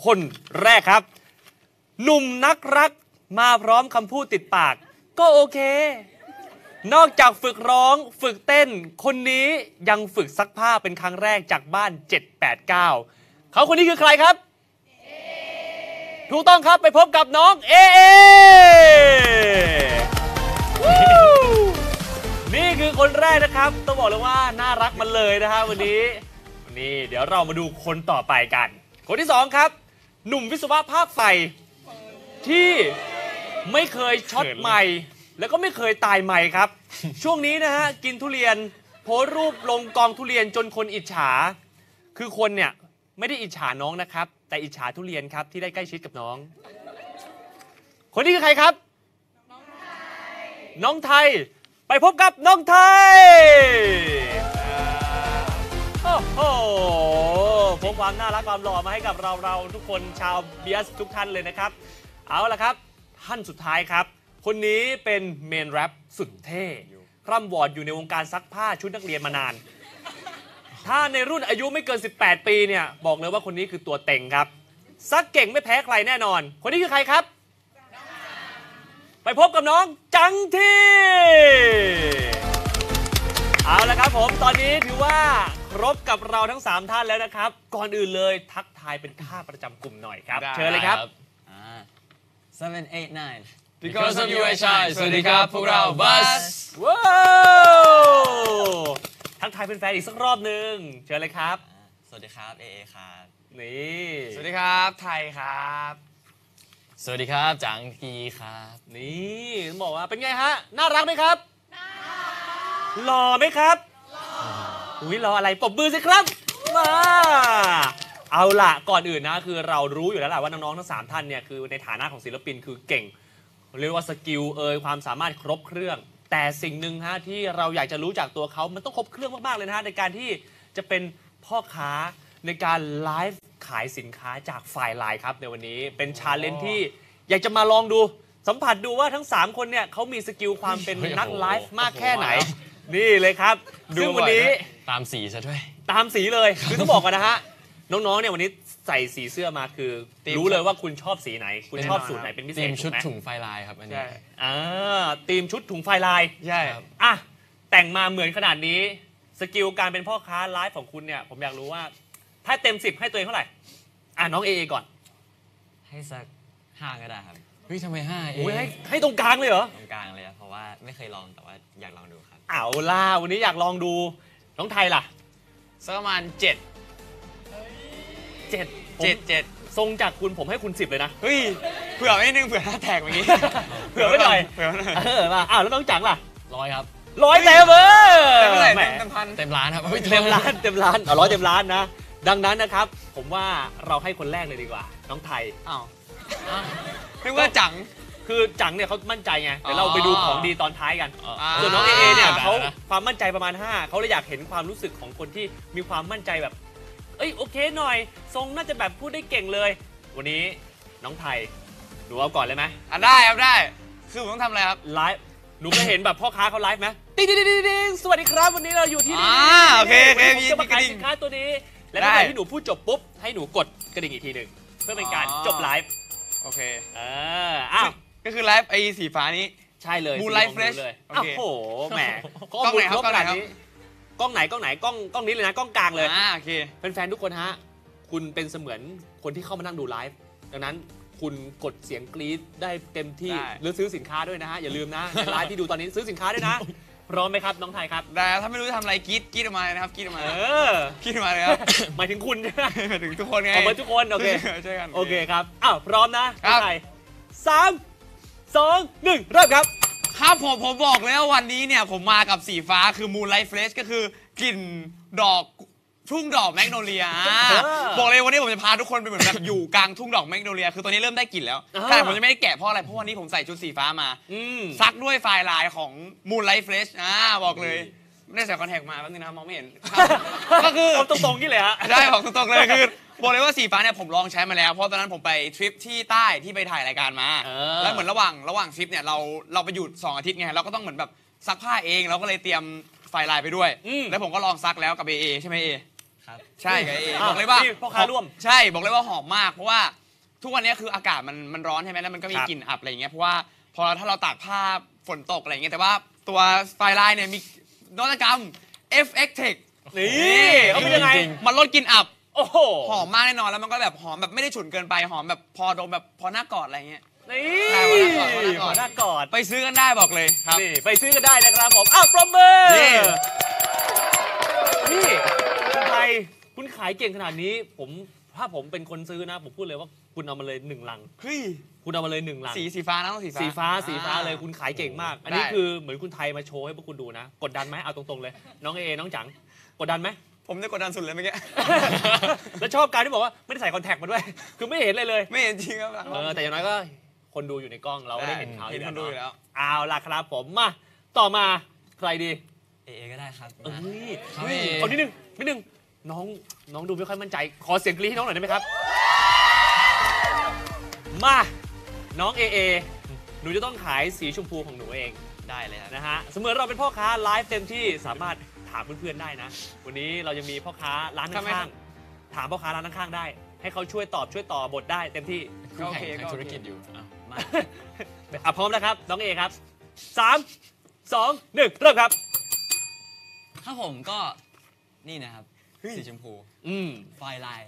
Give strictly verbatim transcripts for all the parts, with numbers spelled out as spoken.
คนแรกครับหนุ่มนักรักมาพร้อมคำพูดติดปากก็โอเคนอกจากฝึกร้องฝึกเต้นคนนี้ยังฝึกซักผ้าเป็นครั้งแรกจากบ้านเจ็ด แปด เก้าเขาคนนี้คือใครครับถูกต้องครับไปพบกับน้องเอเอนี่คือคนแรกนะครับต้องบอกเลยว่าน่ารักมันเลยนะฮะวันนี้นี่เดี๋ยวเรามาดูคนต่อไปกันคนที่สองครับหนุ่มวิศวะภาคไฟที่ไม่เคยช็อตไมค์แล้วก็ไม่เคยตายไมค์ครับ ช่วงนี้นะฮะกินทุเรียนโพสรูปลงกองทุเรียนจนคนอิจฉาคือคนเนี่ยไม่ได้อิจฉาน้องนะครับแต่อิจฉาทุเรียนครับที่ได้ใกล้ชิดกับน้องคนนี้คือใครครับน้องไทยน้องไทยไปพบกับน้องไทยโอ้โหพกความน่ารักความหล่อมาให้กับเราเราทุกคนชาวเบียสทุกท่านเลยนะครับเอาละครับท่านสุดท้ายครับคนนี้เป็นเมนแรปสุดเท่คร่ำวอร์ดอยู่ในวงการซักผ้าชุดนักเรียนมานานถ้าในรุ่นอายุไม่เกินสิบแปดปีเนี่ยบอกเลยว่าคนนี้คือตัวเต็งครับซักเก่งไม่แพ้ใครแน่นอนคนนี้คือใครครับไปพบกับน้องจังทีเอาละครับผมตอนนี้ถือว่าครบกับเราทั้งสามท่านแล้วนะครับก่อนอื่นเลยทักทายเป็นท่าประจำกลุ่มหน่อยครับเชิญเลยครับ seven eight nine Because of you I shine สวัสดีครับพวกเราบัสว้าวทักทายเป็นแฟนอีกสักรอบหนึ่งเชิญเลยครับสวัสดีครับเอเอครับนี่สวัสดีครับไทยครับสวัสดีครับจังกีครับนี่บอกว่าเป็นไงฮะน่ารักไหมครับหล่อไหมครับอุ้ยรออะไรปรบมือสิครับมาเอาล่ะก่อนอื่นนะคือเรารู้อยู่แล้วแหละว่าน้องๆทั้งสามท่านเนี่ยคือในฐานะของศิลปินคือเก่งเรียกว่าสกิลเอ่ยความสามารถครบเครื่องแต่สิ่งหนึ่งฮะที่เราอยากจะรู้จากตัวเขามันต้องครบเครื่องมากๆเลยนะฮะในการที่จะเป็นพ่อค้าในการไลฟ์ขายสินค้าจากฝ่ายไลน์ครับในวันนี้เป็นชาเลนจ์ที่อยากจะมาลองดูสัมผัสดูว่าทั้งสามคนเนี่ยเขามีสกิลความเป็นนักไลฟ์มากแค่ไหนนี่เลยครับซึ่งวันนี้ตามสีซะด้วยตามสีเลยคือต้องบอกกันนะฮะน้องๆเนี่ยวันนี้ใส่สีเสื้อมาคือรู้เลยว่าคุณชอบสีไหนคุณชอบสูตรไหนเป็นพิเศษทีมชุดถุงไฟลายครับอันนี้อ่าทีมชุดถุงไฟลายใช่อ่ะแต่งมาเหมือนขนาดนี้สกิลการเป็นพ่อค้าไลฟ์ของคุณเนี่ยผมอยากรู้ว่าถ้าเต็มสิบให้ตัวเองเท่าไหร่อ่ะน้องเอก่อนให้สักห้าก็ได้ครับเฮ้ยทำไมห้าเอให้ให้ตรงกลางเลยเหรอตรงกลางเลยเพราะว่าไม่เคยลองแต่ว่าอยากลองดูครับเอาล่ะวันนี้อยากลองดูน้องไทยล่ะสักประมาณเจ็ดเจ็ดเจ็ดเจ็ดทรงจากคุณผมให้คุณสิบเลยนะเฮ้ยเผื่อไม่นึงเผื่อห้าแตกเมื่อกี้เผื่อไม่หน่อยเผื่อไม่หน่อยเออมาอ้าวแล้วน้องจังล่ะร้อยครับร้อยเต็มเออเต็มเท่าไหร่เต็มพันเต็มล้านครับเต็มล้านเต็มล้านเอาร้อยเต็มล้านนะดังนั้นนะครับผมว่าเราให้คนแรกเลยดีกว่าน้องไทยอ้าวนึกว่าจังคือจังเนี่ยเขามั่นใจไงเดี๋ยวเราไปดูของดีตอนท้ายกันส่วนน้องเอเอเนี่ยเขาความมั่นใจประมาณห้าเขาเลยอยากเห็นความรู้สึกของคนที่มีความมั่นใจแบบเอ้ยโอเคหน่อยทรงน่าจะแบบพูดได้เก่งเลยวันนี้น้องไทยหนูเอาก่อนเลยไหมอ่ะได้ครับได้คือผมต้องทำอะไรครับไลฟ์หนูเคยเห็นแบบพ่อค้าเขาไลฟ์ไหมติ๊งติ๊งติ๊งติ๊งสวัสดีครับวันนี้เราอยู่ที่นี่โอเคโอเคมีจะมาขายสินค้าตัวนี้และเมื่อที่หนูพูดจบปุ๊บให้หนูกดกระดิ่งอีกทีหนึ่งเพื่อเป็นการจบไลฟ์โอเคเอออ้าวก็คือไลฟ์ไอ้สีฟ้านี้ใช่เลยมูไลฟ์เฟรชเลยโอ้โหแหมกล้องไหนครับกล้องไหนครับกล้องไหนกล้องไหนกล้องกล้องนี้เลยนะกล้องกลางเลยอ่าโอเคเป็นแฟนทุกคนฮะคุณเป็นเสมือนคนที่เข้ามานั่งดูไลฟ์ดังนั้นคุณกดเสียงกรี๊ดได้เต็มที่หรือซื้อสินค้าด้วยนะฮะอย่าลืมนะไลฟ์ที่ดูตอนนี้ซื้อสินค้าด้วยนะพร้อมไหมครับน้องไทยครับได้ถ้าไม่รู้จะทำอะไรกรี๊ดกรี๊ดออกมาเลยนะครับกรี๊ดออกมาเออกรี๊ดออกมาเลยครับหมายถึงคุณใช่ไหมหมายถึงทุกคนไงออกมาทุกคนโอเคใช่กันโอเคครับอ้าวพร้อมนะน้องไทยสามสองหนึ่งเริ่มครับครับผมผมบอกเลยว่าวันนี้เนี่ยผมมากับสีฟ้าคือ Moonlight Fresh ก็คือกลิ่นดอกทุ่งดอกแมกโนเลียบอกเลยวันนี้ผมจะพาทุกคนไปเหมือนแบบอยู่กลางทุ่งดอกแมกโนเลียคือตอนนี้เริ่มได้กลิ่นแล้วแต่ผมจะไม่ได้แกะเพราะอะไรเพราะวันนี้ผมใส่ชุดสีฟ้ามาซักด้วยไฟลายของ Moonlight Fresh อ่าบอกเลยไม่ได้ใส่คอนแทคมาแป๊บนึงนะมองไม่เห็นก็คือตรงๆนี่เลยฮะได้บอกตรงๆเลยคือบอกเลยว่าสีฟ้าเนี่ยผมลองใช้มาแล้วเพราะตอนนั้นผมไปทริปที่ใต้ที่ไปถ่ายรายการมาแล้วเหมือนระหว่างระหว่างทริปเนี่ยเราเราไปหยุดสองอาทิตย์ไงเราก็ต้องเหมือนแบบซักผ้าเองเราก็เลยเตรียมไฟลายไปด้วยแล้วผมก็ลองซักแล้วกับเอเอใช่ไหมเอครับใช่กับเออ้าวบอกเลยว่านี่พ่อค้าร่วมใช่บอกเลยว่าหอมมากเพราะว่าทุกวันนี้คืออากาศมันมันร้อนใช่ไหมแล้วมันก็มีครับกลิ่นอับอะไรอย่างเงี้ยเพราะว่าพอถ้าเราตากผ้าฝนตกอะไรอย่างเงี้ยแต่ว่าตัวไฟลายเนี่ยมีนวัตกรรม เอฟ เอ็กซ์ Tech นี่เขาเป็นยังไงมันลดกลิ่นอับโอ้โหหอมมากแน่นอนแล้วมันก็แบบหอมแบบไม่ได้ฉุนเกินไปหอมแบบพอดมแบบพอหน้ากอดอะไรเงี้ยนี่ได้หัหัววหหน้าน้าก กออดด ไปซื้อกันได้บอกเลยครับนี่ไปซื้อกันได้นะครับผมอ้าวปรบมือนี่นี่คุณไทยคุณขายเก่งขนาดนี้ผมถ้าผมเป็นคนซื้อนะ ผมพูดเลยว่าคุณเอามาเลยหนึ่งลังเฮ้ยคุณเอามาเลยหนึ่งลังสีสีฟ้านะต้องสีฟ้าสีฟ้าสีฟ้าอ่เลยคุณขายเก่งมาก อันนี้ได้คือเหมือนคุณไทยมาโชว์ให้พวกคุณดูนะ กดดันไหมเอาตรงๆเลย น้องเอน้องจังกดดันไหมผมได้กดดันสุดเลยเมื่อกี้แล้วชอบการที่บอกว่าไม่ได้ใส่คอนแทคมาด้วย คือไม่เห็นเลยเลยไม่เห็นจริงครับเออแต่อย่างน้อยก็คนดูอยู่ในกล้องเราก็ได้เห็นเขาเห็นคนดูอยู่แล้วเอาล่ะครับผมมาต่อมาใครดีเอเอก็ได้ครับเอ้ยครับเฮ้ยเอเอานิดนึงนิดนึงน้องน้องดูไม่ค่อยมั่นใจ ขอเสียงกรี๊ดให้น้องหน่อยได้ไหมครับ มาน้องเอเอหนูจะต้องขายสีชมพูของหนูเองได้เลยครับนะฮะเสมือนเราเป็นพ่อค้าไลฟ์เต็มที่สามารถถามเพื่อนๆได้นะ วันนี้เรายังมีพ่อค้าร้านทำไมครัข้างบๆถามพ่อค้าร้านข้างๆได้ ให้เขาช่วยตอบช่วยต่อบทได้เต็มที่ก็โอเคแข่งก็โอเคธุรกิจอยู่อ้าวมาอ่ะพร้อมแล้วครับน้องเอครับสามสองหนึ่งเริ่มครับถ้าผมก็นี่นะครับ สีชมพูอืมไฟลาย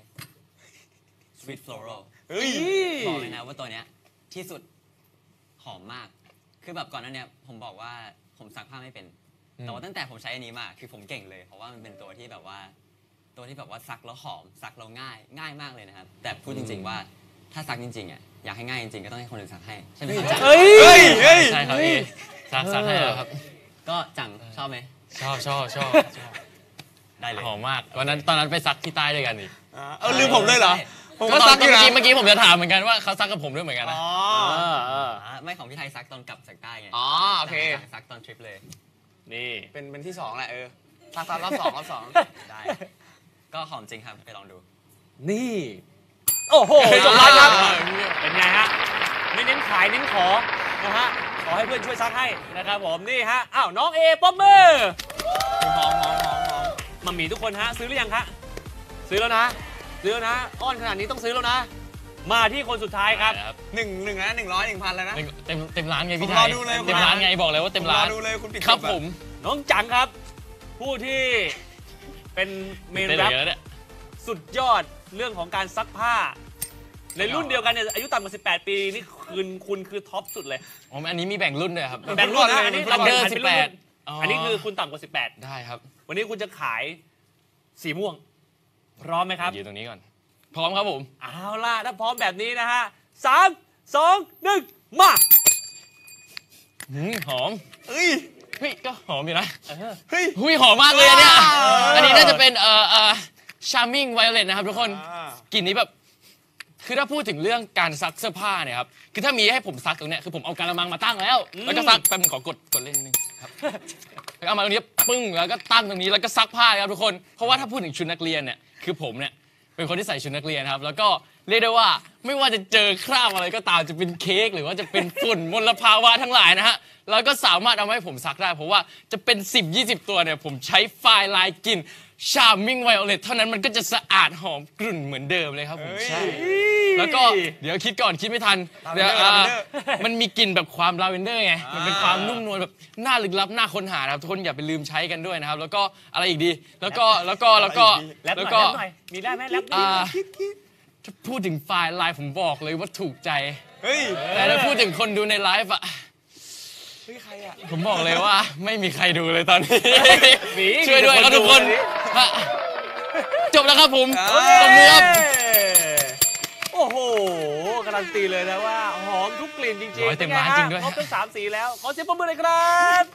sweet floral เฮ้ยบอกเลยนะว่าตัวเนี้ยที่สุดหอมมาก คือแบบก่อนหน้าเนี้ยผมบอกว่าผมซักผ้าไม่เป็น แต่ว่าตั้งแต่ผมใช้อันนี้มาคือผมเก่งเลย เพราะว่ามันเป็นตัวที่แบบว่า ตัวที่แบบว่าซักแล้วหอมซักแล้วง่ายง่ายมากเลยนะครับ แต่พูดจริง ๆ ว่าถ้าซักจริงๆอ่ะอยากให้ง่ายจริงๆก็ต้องให้คนอื่นซักให้ใช่ไหมครับเฮ้ยเฮ้ยเฮ้ยใช่ครับพี่ซักซักให้แล้วครับ ก็จังชอบไหมชอบชอบชอบชอบได้เลยหอมมากวันนั้นตอนนั้นไปซักที่ใต้ด้วยกันนี่อ่าเออลืมผมเลยเหรอ ผมก็ก็ซัซักกออยู่ ยู่เมื่อนะกี้เมื่อกี้ผมจะถามเหมือนกันว่าเขาซักกับผมด้วยเหมือนกันนะอ๋อเออเอออ่าไม่ของพี่ไทยซักตอนกลับจากใต้ไงอ๋อโอเคจังซักตอนทริปเลยนี่เป็นเป็นที่สองแหละเออซักตอนรอบสองรอบสองได้ ก็หอมจริงครับไปลองดูนี่โอ้โหจบแล้วครับเป็นไงฮะไม่เน้นขายเน้นขอนะฮะขอให้เพื่อนช่วยซักให้นะครับผมนี่ฮะอ้าวน้องเอป๊อปมือหอมหอมหอมหอมมัมหมี่ทุกคนฮะซื้อหรือยังคะซื้อแล้วนะซื้อแล้วนะอ้อนขนาดนี้ต้องซื้อแล้วนะ มาที่คนสุดท้ายครับครับหนึ่งหนึ่งนะหนึ่งร้อยหนึ่งพันแล้วนะเต็มเต็มเต็มร้านไงพี่ผมไทรอย ดูเลยเต็มร้านไงบอกเลยว่าเต็มร้านผอดูเลยคุณปิดครับจอะผมน้องจังครับ ผู้ที่เป็นเมนเต็มแรปเลยแล้วเนี่ยสุดยอดเรื่องของการซักผ้า ในรุ่นเดียวกันเนี่ยอายุต่ำกว่าสิบแปดปีนี่คุณคุณคือท็อปสุดเลยอ๋ออันนี้มีแบ่งรุ่นด้วยครับแบ่งรุ่นนะอันนี้อันเดอร์ราสิป็บนแปรุ่ดนอันนี้คือคุณต่ำกว่าสิบแปดได้ครับวันนี้คุณจะขายสีม่วง พร้อมไหมครับยืนตรงนี้ก่อน พร้อมครับผมเอาล่ะถ้าพร้อมแบบนี้นะฮะสามสองหนึ่งมาหืมหอมเอ้ยเฮ้ยก็หอมอยู่นะเออเฮ้ยหุยหอมมากเลยอันเนี่ยว้าวอันนี้น่าจะเป็นเอ่อเอ่อ charming violet นะครับทุกคนอ่ากลิ่นนี้แบบ คือถ้าพูดถึงเรื่องการซักเสื้อผ้าเนี่ยครับ คือถ้ามีให้ผมซักตรงเนี้ยคือผมเอากระมังมาตั้งแล้ว แล้วก็ซักแป๊บนึงขอกดกดเล่นนิดนึงครับ แล้วก็เอามาตรงนี้ปึ้ง แล้วก็ตั้งตรงนี้ แล้วก็ซักผ้าครับทุกคน เพราะว่าถ้าพูดถึงชุดนักเรียนเนี่ย คือผมเนี่ยเป็นคนที่ใส่ชุดนักเรียนครับ แล้วก็เรียกได้ว่าไม่ว่าจะเจอคราบอะไรก็ตาม จะเป็นเค้กหรือว่าจะเป็นฝุ่นมลภาวะทั้งหลายนะฮะ แล้วก็สามารถเอามาให้ผมซักได้ เพราะว่าจะเป็น สิบ ยี่สิบ ตัวเนี่ยผมใช้ไฟล์ลายกลิ่น Charming Violet เท่านั้นมันก็จะสะอาดหอมกรุ่นเหมือนเดิมเลยครับผมเฮ้ยใช่ แล้วก็เดี๋ยวคิดก่อนคิดไม่ทันลาเวนเดี๋ยวเดอร์อ่าลาเวนเดอร์มันมีกลิ่นแบบความลาเวนเดอร์ไง มันเป็นความอ่านุ่นุ่มนวลแบบน่าลึกลับน่าค้นหานะครับทุกคนอย่าไปลืมใช้กันด้วยนะครับ แล้วก็อะไรอีกดี แล้วก็แล้วก็แล้วก็แรปหแล้วน่ก็อยแรปหน่อยมีได้ไหมแรปนิดอ่าคิดคิดถ้าพูดถึงไฟล์ไลน์ผมบอกเลยว่าถูกใจเฮ้ยแต่ถ้าพูดถึงคนดูในไลฟ์อะเฮ้ยใครอ่ะผมบอกเลยว่าไม่มีใครดูเลยตอนนี้หนีช่วยด้วยครับทุกคนฮะจบแล้วครับผมเอ้ยตบมือครับโอ้โหการันตีเลยนะว่าหอมทุกกลิ่นจริงๆร้อยเต็มร้านจริงด้วยครบทั้งสามสีแล้วขอเสียงปรบมือเลยครับ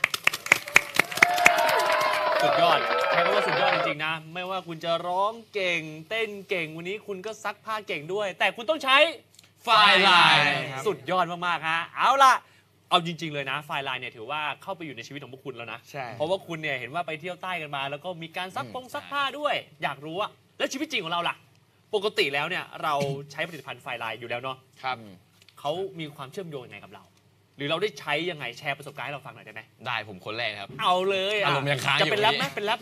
สุดยอดใช้คำว่าสุดยอดจริงๆนะ ไม่ว่าคุณจะร้องเก่งเต้นเก่งวันนี้คุณก็ซักผ้าเก่งด้วย แต่คุณต้องใช้ไฟล์ไลน์ครับสุดยอดมากๆฮะเอาล่ะ เอาจริง ๆเลยนะไฟล์ไลน์เนี่ยถือว่าเข้าไปอยู่ในชีวิตของพวกคุณแล้วนะใช่เพราะว่าคุณเนี่ยเห็นว่าไปเที่ยวใต้กันมา แล้วก็มีการซักปงอืมซักผ้าด้วย อยากรู้ว่าแล้วชีวิตจริงของเราล่ะ ปกติแล้วเนี่ยเราใช้ผลิตภัณฑ์ไฟล์ไลน์อยู่แล้วเนาะครับเขามีความเชื่อมโยงยังไงกับเรา หรือเราได้ใช้ยังไงแชร์ประสบการณ์ให้เราฟังหน่อยได้ไหมได้ผมคนแรกครับเอาเลยะอารมณ์ยังค้างอยู่จะเป็นแรปไหมพี่เป็นแรปไหม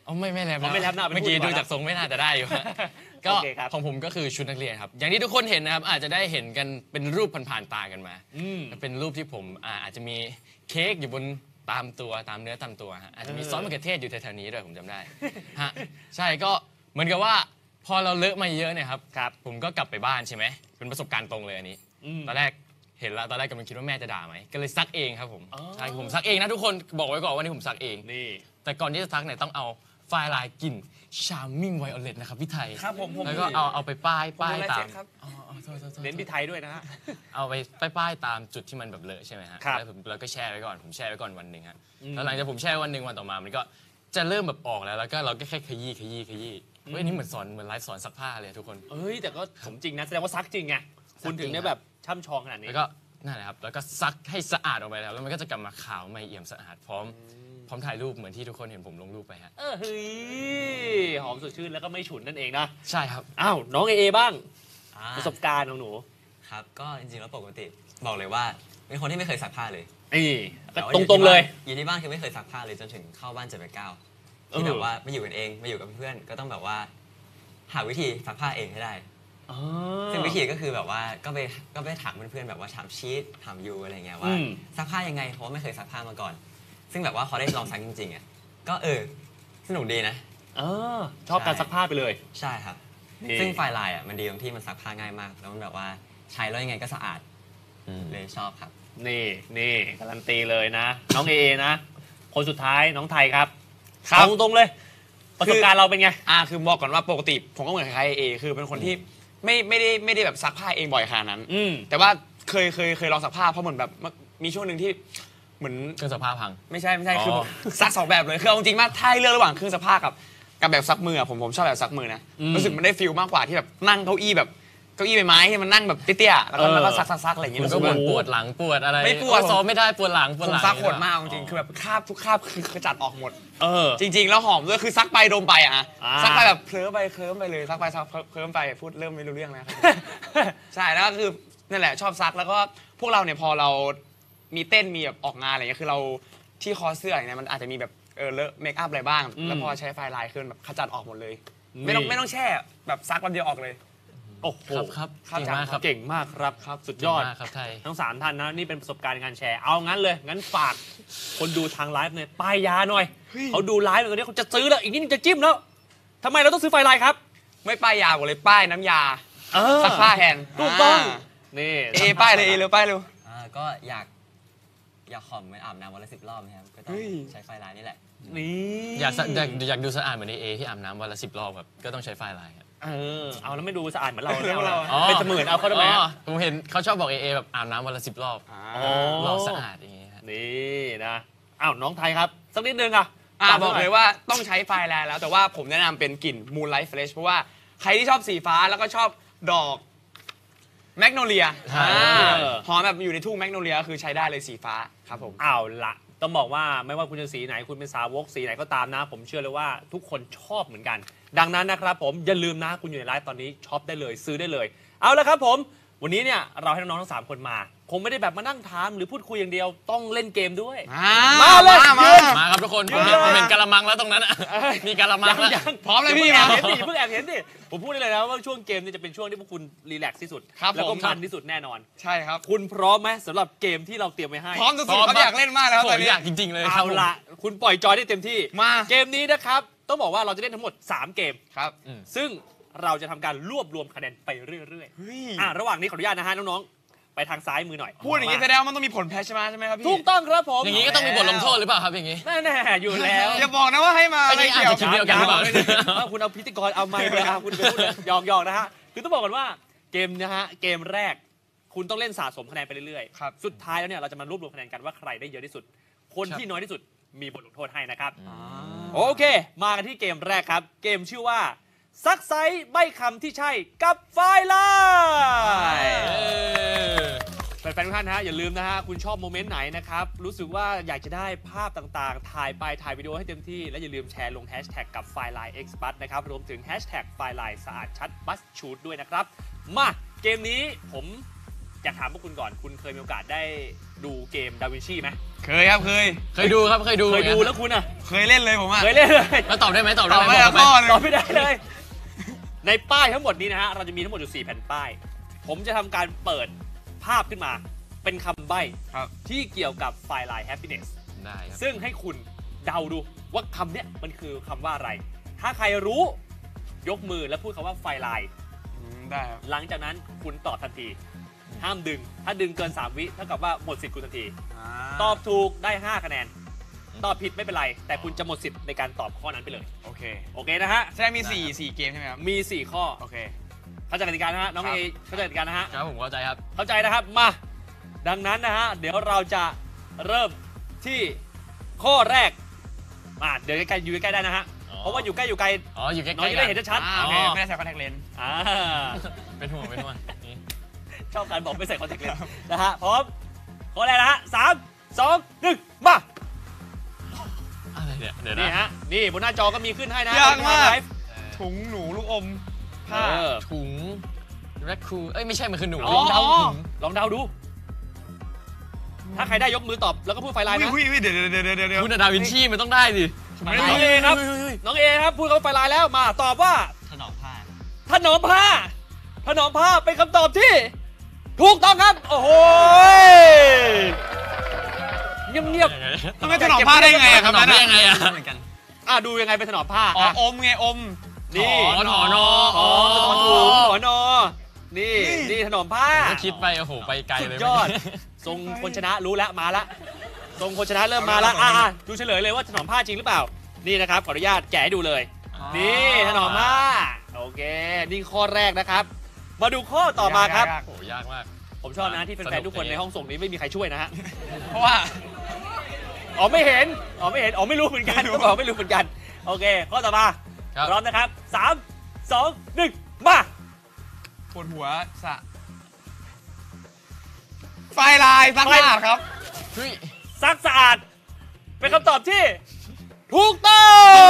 อ๋อไม่ไม่แรปอ๋อไม่แรปนะเมื่อกี้เป็นผู้ดูจากทรงไม่น่าจะได้อยู่ ก็โอเคครับของผมก็คือชุดนักเรียนครับอย่างที่ทุกคนเห็นนะครับอาจจะได้เห็นกันเป็นรูปผ่านๆตากันมาอืมเป็นรูปที่ผมอ่าอาจจะมีเค้กอยู่บนตามตัวตามเนื้อตามตัวฮะอาจจะมีเออซอสมะเขือเทศอยู่แถวๆนี้ด้วยผมจำได้ฮะใช่ก็เหมือนกับว่าพอเราเลอะมาเยอะเนี่ยครับครับผมก็กลับไปบ้านใช่ไหมเป็นประสบการณ์ตรงเลยอันนี้อืมตอนแรกเห็นแล้วตอนแรกกำลังคิดว่าแม่จะด่าไหมก็เลยซักเองครับผมอ๋อใช่ผมซักเองนะทุกคนบอกไว้ก่อนว่านี่ผมซักเองนี่แต่ก่อนที่จะซักเนี่ยต้องเอาไฟลายกลิ่นชาร์มมิ่งไวโอเลตนะครับพี่ไทยครับผมผมแล้วก็เอาเอาไปป้ายป้ายผมดูตาไลมฟ์เฟซครับอ๋ออ๋อโทษโทษโทษเน้นพี่ไทยด้วยนะฮะเอาไปป้ายป้ายตามจุดที่มันแบบเลอะใช่ไหมฮะครับแล้วผมแล้วก็แช่ไว้ก่อนผมแช่ไว้ก่อนวันหนึ่งฮะอืมแล้วหลังจากผมแช่วันหนึ่งวันต่อมามันก็จะเริ่มแบบออกแล้วแล้วก็เราก็แค่ขยี้ขยี้ขยี้เฮ้ยอันนี่เหมือนสอนเหมือนไลฟ์สอนซักผ้าเลยทุกคนเอ้ยแต่ก็ผมจริงนะแสดงว่าซักจริงไงคุณถึงได้แบบช่ำชองขนาดนี้แล้วก็นั่นแหละครับแล้วก็ซักให้สะอาดออกไปแล้วแล้วมันก็จะกลับมาขาวไม่เอี่ยมสะอาดพร้อมพร้อมถ่ายรูปเหมือนที่ทุกคนเห็นผมลงรูปไปฮะเออเฮ้ยหอมสดชื่นแล้วก็ไม่ฉุนนั่นเองนะใช่ครับอ้าวน้องเอเอบ้างอ่าประสบการณ์ของหนูครับก็จริงๆแล้วปกติบอกเลยว่าเป็นคนที่ไม่เคยซักผ้าเลยนี่ก็แต่ว่าตอรงๆเลยอยู่ที่บ้านคือไม่เคยซักผ้าเลยจนถึงเข้าบ้านเจ็ดแปดเก้าเออที่แบบว่าไม่อยู่กันเองไม่อยู่กับเพื่อนก็ต้องแบบว่า หาวิธีซักผ้าเองให้ได้อ๋อซึ่งวิธีก็คือแบบว่าก็ไปก็ไปถามเพื่อนๆแบบว่าถามชีตถามยูอะไรเงี้ยอืว่าม ซักผ้ายังไงเพราะว่าไม่เคยซักผ้ามาก่อน ซึ่งแบบว่าพอได้ลองซักจริงๆอ่ะก็เออสนุกดีนะเออชอบการซักผ้าไปเลยใช่ครับนี่ซึ่งไฟลายอ่ะมันดีตรงที่มันซักผ้าง่ายมาก แล้วมันแบบว่าใช้แล้วยังไงก็สะอาดเลยชอบครับนี่นี่การันตีเลยนะ น้องเอเอนะ คนสุดท้ายน้องไทยครับครับเอาตรงๆเลย ประสบการณ์เราเป็นไงอ่าคือบอกก่อนว่าปกติผมก็เหมือนคล้ายๆเอคือเป็นคนที่ไม่ไม่ได้ไม่ได้แบบซักผ้าเองบ่อยขนาดนั้นอืมแต่ว่าเคยเคยเคยลองซักผ้าเพราะเหมือนแบบมีช่วงหนึ่งที่เหมือนเครื่องซักผ้าพังไม่ใช่ไม่ใช่อ๋อคือซักสองแบบเลยคือเอาจริงๆมากถ้าให้เลือกระหว่างเครื่องซักผ้ากับกับแบบซักมืออะผมผมชอบแบบซักมือนะอืมรู้สึกมันได้ฟิลมากกว่าที่แบบนั่งเก้าอี้แบบเก้าอี้ใบไม้ที่มันนั่งแบบเตี้ยๆแล้วก็เออแล้วก็ซักซักซักอะไรอย่างเงี้ยคุณรู้ก็สึกบ่ว่านปวดหลังปวดอะไรไม่ปวดโอ้ซ้อมไม่ได้ปวดหลังปวดผหมลังซักโหดมากเอาจริงๆคือแบบคราบทุกคราบคือขจัดออกหมดเออจริง ๆ แล้วหอมด้วยคือซักไปดมไปอะอ่าซักไปแบบเคลิ้มไปเคลิ้มไปเลยซักไปซักเคลิ้มไปพูดเริ่มไม่รู้เรื่องแล้วครับ ใช่แล้วก็คือนั่นแหละชอบซักแล้วก็พวกเราเนี่ยพอเรามีเต้นมีแบบออกงานอะไรเงี้ยคือเราที่คอเสื้ออย่างเงี้ยมันอาจจะมีแบบเออเลอะเมคอัพอะไรบ้างอืมแล้วพอใช้ไฟลายคือแบบขจัดออกหมดเลยนี่ไม่ต้องไม่ต้องแช่แบบซักวันเดียวออกเลยโอ้โหครับครับครับเก่งมากครับเก่งมากครับครับ สุดยอดเก่งมากครับไทยทั้งสามท่านนะนี่เป็นประสบการณ์ในการแชร์ เอางั้นเลย งั้นฝากคนดูทางไลฟ์หน่อยป้ายยาหน่อยเฮ้ยเขาดูไลฟ์ตอนนี้เขาจะซื้อแล้วอีกนิดนึงจะจิ้มแล้วทำไมเราต้องซื้อไฟลายครับไม่ป้ายยาบอกเลยป้ายน้ำยาเออซักผ้าแทนถูกต้องานี่เอป้ายเลยเอเร็วป้ายเร็วอ่าก็อยากอยากหอมไปอาบน้ำวันละสิบรอบนะครับก็ต้องเฮ้ยใช้ไฟลายนี่แหละนี่อยากสะอยากอยากดูสะอาดเหมือนเอที่อาบน้ำวันละสิบรอบครับก็ต้องใช้ไฟลายครับเออเอาแล้วไม่ดูสะอาดเหมือนเราเรื่องเราอ๋อเป็นเสมือนเอาเขาได้ไหมอ๋อผมเห็นเขาชอบบอกเอเอแบบอาบน้ำวันละสิบรอบอ๋อรอบสะอาดอย่างเงี้ยฮะนี่นะอ้าวน้องไทยครับสักนิดนึงอ่ะอ่าฝบอกหน่เลยว่าต้องใช้ไฟแลนแล้ว แต่ว่าผมแนะนำเป็นกลิ่น Moonlight Fresh เพราะว่าใครที่ชอบสีฟ้าแล้วก็ชอบดอกแมกโนเลียใช่หอมแบบอยู่ในทุ่งแมกโนเลียคือใช้ได้เลยสีฟ้าครับผมเอาละต้องบอกว่าไม่ว่าคุณจะสีไหนคุณเป็นสาวกสีไหนก็ตามนะ ผมเชื่อเลยว่าทุกคนชอบเหมือนกัน ดังนั้นนะครับผมอย่าลืมนะคุณอยู่ในไลฟ์ตอนนี้ช็อปได้เลยซื้อได้เลย เอาละครับผมวันนี้เนี่ยเราให้น้องๆทั้งสามคนมาคงไม่ได้แบบมานั่งถามหรือพูดคุยอย่างเดียวต้องเล่นเกมด้วยมาเลยมามามาครับทุกคนผมเห็นผมเห็นกะละมังแล้วตรงนั้นอะมีกะละมังยังแล้วยังพร้อมเลยพี่แอบมาเห็นดิเพิ่งแอบเห็นดิผมพูดได้เลยนะว่าช่วงเกมนี้จะเป็นช่วงที่พวกคุณรีแลกซ์ที่สุดครับแล้วก็ผมมันที่สุดแน่นอนใช่ครับคุณพร้อมไหมสำหรับเกมที่เราเตรียมไว้ให้พร้อมสุดๆเขาอยากเล่นมากแล้วโอ้ตอนยนี้อยากจริง ๆ เลยคเอารับละคุณปล่อยจอยได้เต็มที่มาเกมนี้นะครับต้องบอกว่าเราจะเล่นทั้งหมดสามเกมครับซึ่งเราจะทำการรวบรวมคะแนนไปเรื่อยเฮ้ยๆอ่ะระหว่างนี้ขออนุญาตนะฮะน้องๆไปทางซ้ายมือหน่อยพูดอย่างนี้แสดงว่ามันต้องมีผลแพ้ใช่ไหมใช่ไหมครับพี่ถูกต้องครับผมอย่างนี้ก็ต้องมีบทลงโทษหรือเปล่าครับอย่างนี้แน่ๆอยู่แล้วอย่าบอกนะว่าให้มาอัอะนไรนี้อาจเกี่ยวจะคิดเดียวกันหรือเปล่าเอาคุณเอาพิธีกรเอาไมค์เลยอ่ะคุณไปพูดเลยหยอกหยอกนะฮะคือต้องบอกกันว่าเกมนะฮะเกมแรก คุณต้องเล่นสะสมคะแนนไปเรื่อยครับๆสุดท้ายแล้วเนี่ยเราจะมารวบรวมคะแนนกันว่าใครได้เยอะที่สุด คนที่น้อยที่สุดมีบทลงโทษให้นะครับ โอเค มากันที่เกมแรกครับ เกมชื่อว่าซักไซส์ใบ้คำที่ใช่กับไฟล์ไลน์แฟนๆทุกท่านนะฮะอย่าลืมนะฮะคุณชอบโมเมนต์ไหนนะครับ รู้สึกว่าอยากจะได้ภาพต่างๆ ถ่ายไปถ่ายวิดีโอให้เต็มที่ และอย่าลืมแชร์ลงแฮชแท็กกับไฟล์ไลน์ Xbus นะครับรวมถึงแฮชแท็กไฟล์ไลน์สะอาดชัดบัสชูดด้วยนะครับ มาเกมนี้ผมอยากถามพวกคุณก่อนคุณเคยมีโอกาสได้ดูเกมดาวินชีไหมเคยครับเคยเคยดูครับเคยดูเคยดูแล้วคุณอ่ะเคยเล่นเลยผมอะเคยเล่นเลยแล้วตอบได้ไหมตอบได้ตอบไหมไม่บได้อกข้อไปเลยตอบไม่ได้เลย ในป้ายทั้งหมดนี้นะฮะเราจะมีทั้งหมดอยู่สี่แผ่นป้าย ผมจะทำการเปิดภาพขึ้นมา เป็นคำใบ้ครับที่เกี่ยวกับไฟล์ไลน์ happiness ได้ครับซึ่งให้คุณเดาดูว่าคำเนี้ยมันคือคำว่าอะไร ถ้าใครรู้ยกมือแล้วพูดคำว่าไฟล์ไลน์อืมได้ครับหลังจากนั้นคุณตอบทันที ห้ามดึง ถ้าดึงเกินสามวิเท่ากับว่าหมดสิทธิ์คุณทันที ตอบถูกได้ห้าคะแนน ตอบผิดไม่เป็นไร แต่คุณจะหมดสิทธิ์ในการตอบข้อนั้นไปเลยโอเคโอเคนะฮะแสดงมีสี่สี่เกมใช่ไหมครับมีสี่ข้อโอเคเข้าใจกติกานะฮะ น้องครับเอเข้าใจกติกานะฮะครับผมเข้าใจครับเข้าใจนะครับ มา ดังนั้นนะฮะ เดี๋ยวเราจะเริ่มที่ข้อแรก มาเดี๋ยวใกล้ๆอยู่ใกล้ๆได้นะฮะอ๋อเพราะว่าอยู่ใกล้อยู่ไกลอ๋ออยู่ใกล้ๆน้องจะได้เห็นชัดอ่าโอเคไม่ได้ใส่คอนแทคเลนส์ๆอ่าเป็นห่วงเป็นห่วงนี่ชอบการบอกไม่ใส่คอนแทคเลนส์นะฮะ พร้อม ข้อแรกนะฮะสามสองหนึ่งมาอะไรเนี่ยเดี๋ยวนี่นะฮะ นี่บนหน้าจอก็มีขึ้นให้นะยากมากไลฟ์ถุงหนูลูกอมเอผ้าอถุงแรคคูเอ้ยไม่ใช่มันคือหนูลองเดาอ๋อลองเดาดู ถ้าใครได้ยกมือตอบแล้วก็พูดไฟไลน์นะอุ้ยอุ้ยเดี๋ยวเดี๋ยวเดี๋ยวเดี๋ยวเดี๋ยวคุณดาวินชีมันต้องได้ดิไม่น้รู้องเอครับ น้องเอครับ พูดคำว่าไฟไลน์แล้ว มาตอบว่าถนอมผ้าถนอมผ้า ถนอมผ้าเป็นคำตอบที่ ถูกต้องครับ โอ้โหเงียบเงียบทำไมถนอมผ้าได้ไงอะครับถนอมนั่นได้อะยังไงอะเหมือนกันๆอ่ะดูยังไงเป็นถนอมผ้าอ๋ออ่ะอมไงอมนี่อ๋อถอนออ๋อ๋ออถอนถุงถอนอนี่นี่นี่ถนอมผ้าก็คิดไปโอ้โหไปไกลสุดเลยยอด ทรงคนชนะรู้แล้วมาละทรงคนชนะเริ่มมาละอ่ะอ่ะดูเฉลยเลยว่าถนอมผ้าจริงหรือเปล่า นี่นะครับขออนุญาตแกะให้ดูเลย นี่ถนอมผ้าโอเคนี่ข้อแรกนะครับ มาดูข้อต่อมาครับยากโอ้โหยากมากผมชอบนะที่แฟนๆทุกคนในห้องส่งนี้ไม่มีใครช่วยนะฮะๆเพราะว่าอ๋อไม่เห็นอ๋อไม่เห็นอ๋อไม่รู้เหมือนกันก็บอกไม่รู้เหมือนกันโอเคข้อต่อมาครับพร้อมนะครับสามสองหนึ่งมาปวดหัวสะไฟลายซักสะอาดครับเฮ้ยซักสะอาด เป็นคำตอบที่ ถูกต้อง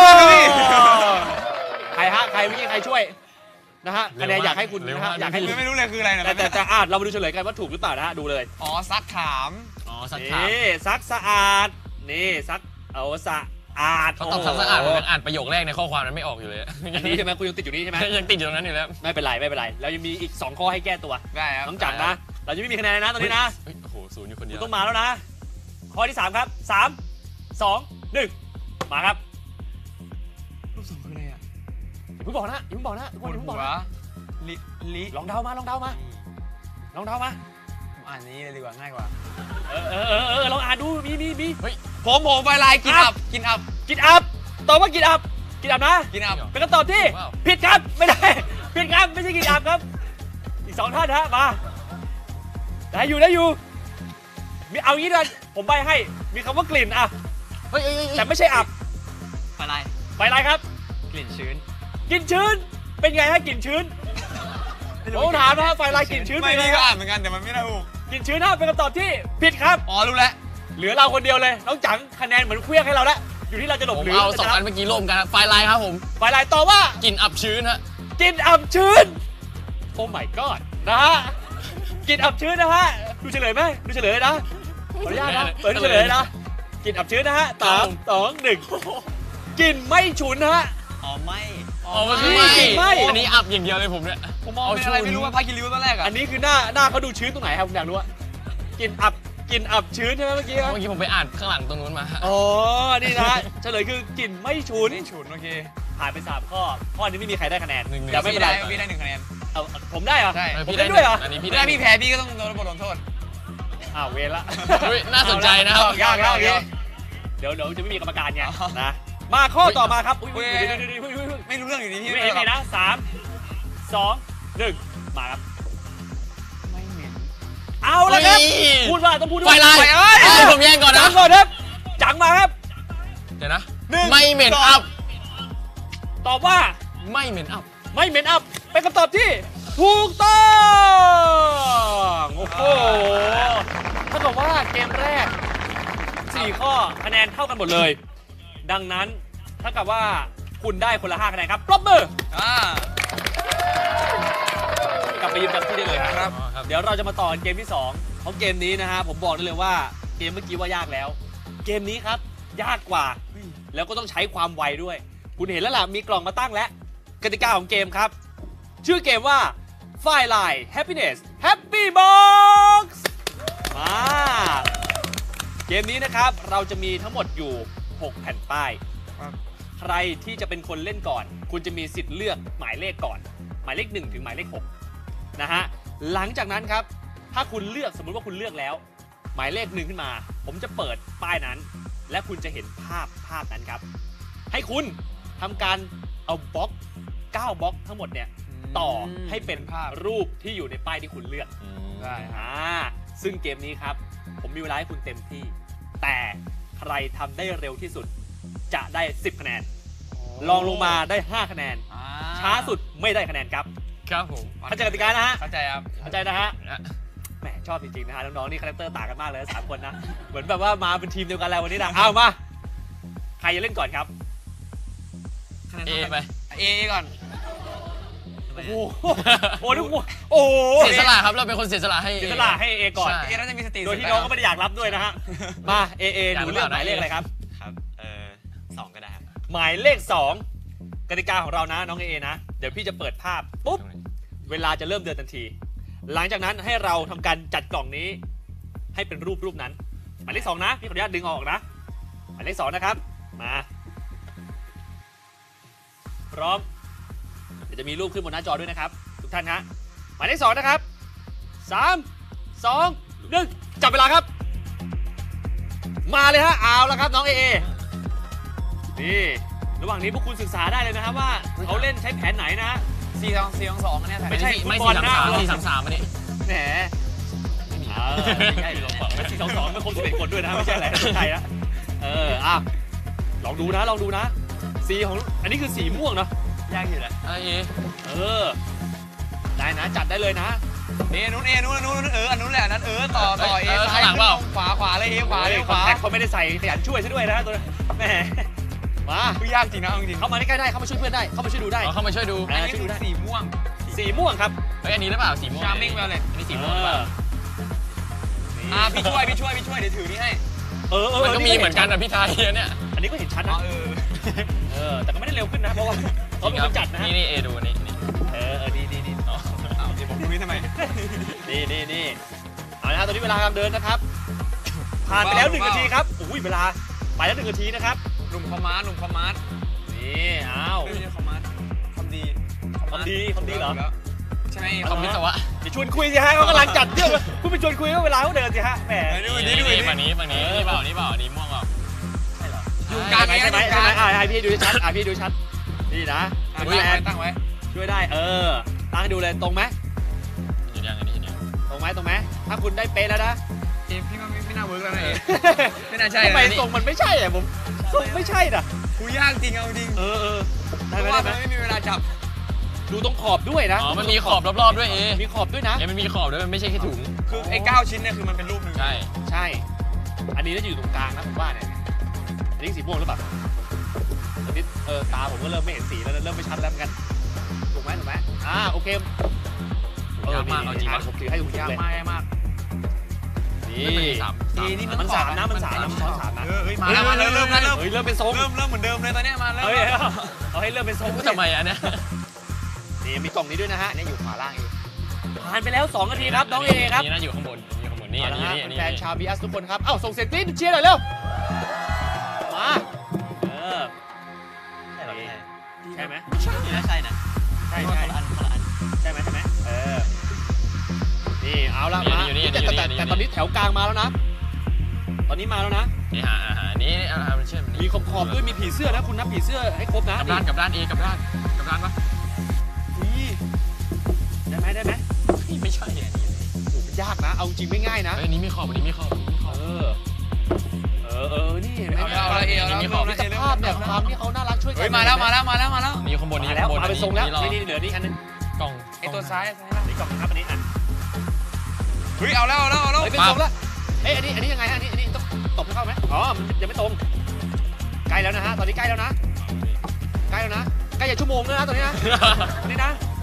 ถูกต้องครับพี่ใครฮะใครเมื่อกี้ใครช่วยนะฮะคะแนนอยากให้คุณนะฮะอยากให้ไม่ไม่รู้เลยคืออะไรนะแต่แต่แต่อ่านเรามาดูเฉลยกันว่าถูกหรือเปล่านะฮะดูเลยอ๋อซักถามอ๋อสักถามนี่ซักสะอาดนี่ซักเอาสะอาดเขาตอบสักสะอาดผมยังอ่านประโยคแรกในข้อความนั้นไม่ออกอยู่เลยอันนี้ใช่ไหมคุณยังติดอยู่นี่ใช่ไหมยังติดอยู่ตรงนั้นอยู่แล้วไม่เป็นไรไม่เป็นไรเรายังมีอีกสองข้อให้แก้ตัวได้ครับน้องจังนะ เราจะไม่มีคะแนนเลยนะตอนนี้นะเฮ้ยโอ้โหศูนย์อยู่คนเดีคุยณวต้องมาแล้วนะ ข้อที่สามครับสามสองหนึ่งมาครับรูปสองคืออะไรอ่ะอย่าเพิ่งบอกนะอย่าเพิ่งบอกนะทุกปคนวอดย่าเพิ่งบหัอกวนะลิลิลองเดามาลองเดามาลองเดามาผมอ่านนี้เลยดีกว่าง่ายกว่าเออเออเออเออลองอ่านดูมีมีมีผมผมไฟลายกินครัอับบกินอับกินอัพตอบว่ากินอัพกินอัพนะกินอับเป็นคำตอบที่ผิดครับไม่ได้ผิดครับไม่ใช่กินอัพครับ อีกสองท่านฮะมาได้อยู่ได้อยู่มีเอางี้ด้วยผมใบให้มีคำว่ากลิ่นอะเฮ้ยเฮ้ยเฮ้ยแต่ไม่ใช่อับไฟลายใบอะไรครับกลิ่นชื้นกลิ่นชื้นเป็นไงฮะกลิ่นชื้นผมถามนะฮะไฟลายกลิ่นชื้นไม่เป็นไงพี่ก็ฮะอ่านเหมือนกันแต่มันไม่ได้ถูกกลิ่นชื้นฮะเป็นคำตอบที่ผิดครับอ๋อรู้แล้วเหลือเราคนเดียวเลยน้องจังคะแนนเหมือนเคลี้ยงให้เราแล้วอยู่ที่เราจะหลบผมหรือเอาสองจะอันเมื่อกี้รวมกันครับไฟลายครับผมไฟลายตอบว่ากลิ่นอับชื้นฮะกลิ่นอับชื้นโอ้ my god นะฮะกลิ่นอับชื้นนะฮะดูเฉลยไหมดูเฉลยนะขออนุญาตนะเปิดดูเฉลยนะกลิ่นอับชื้นนะฮะสามสองหนึ่งกลิ่นไม่ฉุนนะฮะอ๋อไม่อ๋อมันคือไม่กลิ่นไหม้อันนี้อับอย่างเดียวเลยผมเนี่ยผมมองเป็นอะไรไม่รู้ว่าพากินริ้วตอนแรกอ่ะอันนี้คือหน้าหน้าเขาดูชื้นตรงไหนครับผมอยากรู้ว่ากลิ่นอับกลิ่นอับชื้นใช่ไหมเมื่อกี้ครับเมื่อกี้ผมไปอ่านข้างหลังตรงนู้นมาอ๋อ นี่นะฮะเฉลยคือกลิ่นไม่ฉุนนี่ฉุนโอเคผ่านไปสามข้อ ข้อนี้ไม่มีใครได้คะแนนหนึ่งหนึ่งแต่ไม่พี่เป็นได้ไรพี่ได้หนึ่งคะแนนเอาผมได้เหรอใช่เออผมพี่ได้ได้ด้วยเหรออันนี้พี่พี่ได้ได้พี่แพ้พี่ก็ต้องโดนบทลงโทษอ้าวเวรละเฮ้ยน่าสนใจนะครับยากแล้วโอเคเดี๋ยวเดี๋ยวจะไม่มีกรรมการไงอ๋อนะ มาข้อต่อมาครับ อุ้ยเว้ยเดี๋ยวเดี๋ยวเดี๋ยวเดี๋ยวเดี๋ยวเดี๋ยวไม่รู้เรื่องอยู่ดีพี่ไม่เห็นเลยนะสามสองหนึ่งมาครับไม่เหม็นเอาละครับเฮ้ยพูดว่าต้องพูดไฟว่าลายไปเอ้ยเอ้ยผมแย่งก่อนจันะงก่อนครับ จังมาครับเดี๋ยวนะหนึ่งไม่เหม็นสองอับตอบว่าไม่เหม็นอับไม่เหม็นอับ เป็นคำตอบที่ถูกต้องโอ้โหถ้ากับว่าเกมแรกสี่ข้อคะแนนเท่ากันหมดเลย ดังนั้นถ้ากับว่าคุณได้คนละห้าคะแนนครับปรบมืออ่ากลับไปยืนจำที่ได้เลยครับอ๋อครับเดี๋ยวเราจะมาต่อกันเกมที่สองเพราะเกมนี้นะฮะผมบอกได้เลยว่าเกมเมื่อกี้ว่ายากแล้ว เกมนี้ครับยากกว่าแล้วก็ต้องใช้ความไวด้วย คุณเห็นแล้วล่ะมีกล่องมาตั้งแล้วกติกาของเกมครับ ชื่อเกมว่า Firelight Happiness Happy Box มาเกมนี้นะครับเราจะมีทั้งหมดอยู่หกแผ่นป้ายใครที่จะเป็นคนเล่นก่อน คุณจะมีสิทธิ์เลือกหมายเลขก่อน หมายเลขหนึ่งถึงหมายเลขหกนะฮะหลังจากนั้นครับถ้าคุณเลือกสมมุติว่าคุณเลือกแล้ว หมายเลขหนึ่งขึ้นมา ผมจะเปิดป้ายนั้น และคุณจะเห็นภาพภาพนั้นครับ ให้คุณทำการเอาบล็อกเก้าบล็อกทั้งหมดเนี่ยต่อให้เป็นภาพรูปที่อยู่ในป้ายที่คุณเลือกได้อ่าซึ่งเกมนี้ครับ ผมมีเวลาให้คุณเต็มที่ แต่ใครทำได้เร็วที่สุดจะได้สิบคะแนนลองลงมาได้ห้าคะแนนอ่ช้าสุดไม่ได้คะแนนครับครับผมเข้าใจกติกานะฮะเข้าใจครับเข้าใจนะฮะแหมชอบจริงๆนะฮะน้องๆนี่คาแรคเตอร์ต่างกันมากเลยสามคนนะเหมือนแบบว่ามาเป็นทีมเดียวกันแล้ววันนี้นะเอามาใครจะเล่นก่อนครับเอไปเอก่อนโอ้โหโอ้โหโอ้โหเสียสละครับเราเป็นคนเสียสละให้เสียสละให้เอก่อนใช่เอน่าจะมีสติโดยที่น้องก็ไม่ได้อยากรับด้วยนะฮะมาเอเอหอยากนูรู้เลือกเปหล่ามายเลขอะไรครับครับเออสองก็ได้ครับหมายเลขสองกติกาของเรานะน้องเอเอนะเดี๋ยวพี่จะเปิดภาพปุ๊บเวลาจะเริ่มเดินทันที หลังจากนั้นให้เราทำการจัดกล่องนี้ให้เป็นรูปรูปนั้น หมายเลขสองนะพี่ขออนุญาตดึงออกนะหมายเลขสองนะครับมาพร้อมเดี๋ยวจะมีรูปขึ้นบนหน้าจอด้วยนะครับทุกท่านฮะหมายเลขสองนะครับสามสองหนึ่งจับเวลาครับ มาเลยฮะเอาละครับน้องเอเอนี่ระหว่างนี้พวกคุณศึกษาได้เลยนะครับว่าเขาเล่นใช้แผนไหนนะสี่สองสี่สองสองอันเนี้ยแผนไม่ใช่ไม่ฟุตบอสี่ลสามหน้าสามสี่สามสามอันนี้แหมเออไม่ใช่สี่สองสองไม่ครบสิบเอ็ดคนด้วยนะไม่ใช่อะไรไม่ใช่นะเอออ่ะลองดูนะลองดูนะสีของอันนี้คือสีม่วงเนาะยากอยู่แหละไอเอเออได้นะจัดได้เลยนะเอนู้นเอนู้นนู้นเอออันนู้นแหละนั้นเออต่อต่อเอข้างหลังเปล่าขวาขวาเลยเอขวาโอ้เลย ยคขอนวาแทคเขาไม่ได้ใส่ขยันช่วยซะด้วยนะตัวนี้แหมมาคือยากจริงนะเอาจริงเข้ามาใกล้ๆได้เข้ามาช่วยเพื่อนได้เข้ามาช่วยดูได้เอาเข้ามาช่วยดูอันนี้คือสีม่วงสีม่วงครับเฮ้ยอันนี้หรือเปล่าสีม่วง Charming Violet อันนี้สีม่วงหรือเปล่าอ่าพี่ช่วยพี่ช่วยพี่ช่วยเดี๋ยวถือนี่ให้เออเออมันก็มีเหมือนกันนะพี่ไทยเนี่ยอันนี้ก็เห็นชัดอ๋อนะเออเออแต่ก็ไม่ได้เร็วขึ้นนะเพราะว่าเขาเป็นคนจัดนะฮะนี่นี่เอดูนี่นี่เออเออดีดีดีอ๋อเอาเดี๋ยวผมดูนี่ทำไมนี่นี่นี่เอาละฮะตอนนี้เวลากำลังเดินนะครับ ผ่านไปแล้วหนึ่งนาทีครับอุ้ยเวลาไปแล้วหนึ่งนาทีนะครับหนุ่มคอมมาร์หนุ่มคอมมาร์นี่อ้าวไม่ใช่คอมมาร์คอมดีคอมดีคอมดีเหรอใช่ไหมคอมวิศวะเดี๋ยวชวนคุยสิฮะเขากำลังจัดเรื่องพูดไปชวนคุยก็เวลาเขาเดินสิฮะแหมดูนี่ดูนี่นี่ฝั่งนี้ฝั่งนี้นี่เปล่านี่เปล่านี่ม่วงเปล่าอยู่กลางใช่ไหมใช่ไหมใช่ไหมอ่าให้พี่ดูชัดอ่าพี่ดูชัดนี่นะตั้งดูไว้แลตั้งไว้ช่วยได้เออตั้งให้ดูเลยตรงไหมเห็นยังอันนี้เห็นยังตรงไหมตรงไหมถ้าคุณได้เป๊ะแล้วนะเอพี่ว่าไม่น่าเวิร์กแล้วนะเอไม่น่าใช่ทำไมนะทรงมันไม่ใช่อ่ะผมทรงไม่ใช่น่ะกูยากจริงเอาจริงเออเออเพได้ไหมราะว่าได้ไหมมันไม่มีเวลาจับดูตรงขอบด้วยนะอ๋อมันมีขอบรอบๆด้วยเอมีขอบด้วยนะเอมันมีขอบด้วยมันไม่ใช่แค่ถุงคือไอ้เก้าชิ้นเนี่ยคือมันเป็นรูปหนึ่งใช่ใช่ อันนี้น่าจะอยู่ตรงกลางนะผมว่าเนี่ยอันนี้สีม่วงหรือเปล่าตอนนี้เออตาผมก็เริ่มไม่เห็นสีแล้วนะเริ่มไม่ชัดแล้วเหมือนกันถูกไหมถูกไหมอ่าโอเคยากมากเอาจริงอ่ะปะผมถือให้ถูกยากเลยมากยากมากนี่มันมีสามดีนี่มันสามนะมันสามนะมันซ้อนสามนะเออเฮ้ยมาแล้วมาเริ่มเริ่มเริ่มเฮ้ยเริ่มเป็นทรงเริ่มเริ่มเหมือนเดิมเลยตอนเนี้ยมาเริ่มเฮ้ยเอาให้เริ่มเป็นทรงพูดทำไมอันเนี้ยนี่มีกล่องนี้ด้วยนะฮะเนี่ยอยู่ขวาล่างเองผ่านไปแล้วสองนาทีครับน้องเอครับนี่น่าอยู่ข้างบนอยู่ข้างบนนี่เอาอันละนี้ฮะนี่อันนี้แฟนชาวบีอัสทุกคนครับเอ้าส่งเสียงกรี๊ดเชียร์หน่อยเร็วมาเออใช่หรอใช่ใช่ไหมนี่น่าใช่นะใช่คนใช่ละอันคนละอันใช่ไหมใช่ไหมเออ นี่เอาละมาอยู่นี่อยู่แต่นี่อยู่แต่นี่แต่ตอนนี้แถวกลางมาแล้วนะ ตอนนี้มาแล้วนะนี่หาหานี่อ่ามันเชื่อมมีขอบขอบด้วยมีผีเสื้อนะคุณนับผีเสื้อให้ครบนะกับด้านกับด้านเอกับด้านกับด้านปะนี่ได้ไหมได้ไหมไม่ใช่อันนี้โอ้โหยากนะ เอาจริงไม่ง่ายนะเฮ้ยอันนี้มีขอบอันนี้มีขอบอันนี้มีขอบเออ เออเออนี่เห็นไหมเอาแล้วเอาแล้วเอเอาแล้วมีเริ่มมิแล้วตรภาพเนี่ยความที่เขาน่ารักช่วยกัเฮ้ยมาแล้วมาแล้วมาแล้วมาแล้วนี่ข้างบนนี้มาแล้วข้างบนมาเป็นทรงแล้วรอนี่นี่เหลือนี่อันนึงกล่องไอตัวซ้ายซ้ายล่างนี่กล่องครับอันนี้อ่ะเฮ้ยเอาแล้วเอาแล้วเอาแล้วเฮ้ยเป็นทรงแล้วเอ้ยอันนี้อันนี้ยังไงฮะอันนี้อันนี้ต้องตบให้เข้าไหมอ๋อมันยังไม่ตรงใกล้แล้วนะฮะตอนนี้ใกล้แล้วนะใกล้แล้วนะใกล้จะชั่วโมงแล้วนะตอนนี้นะตอนนี้นะ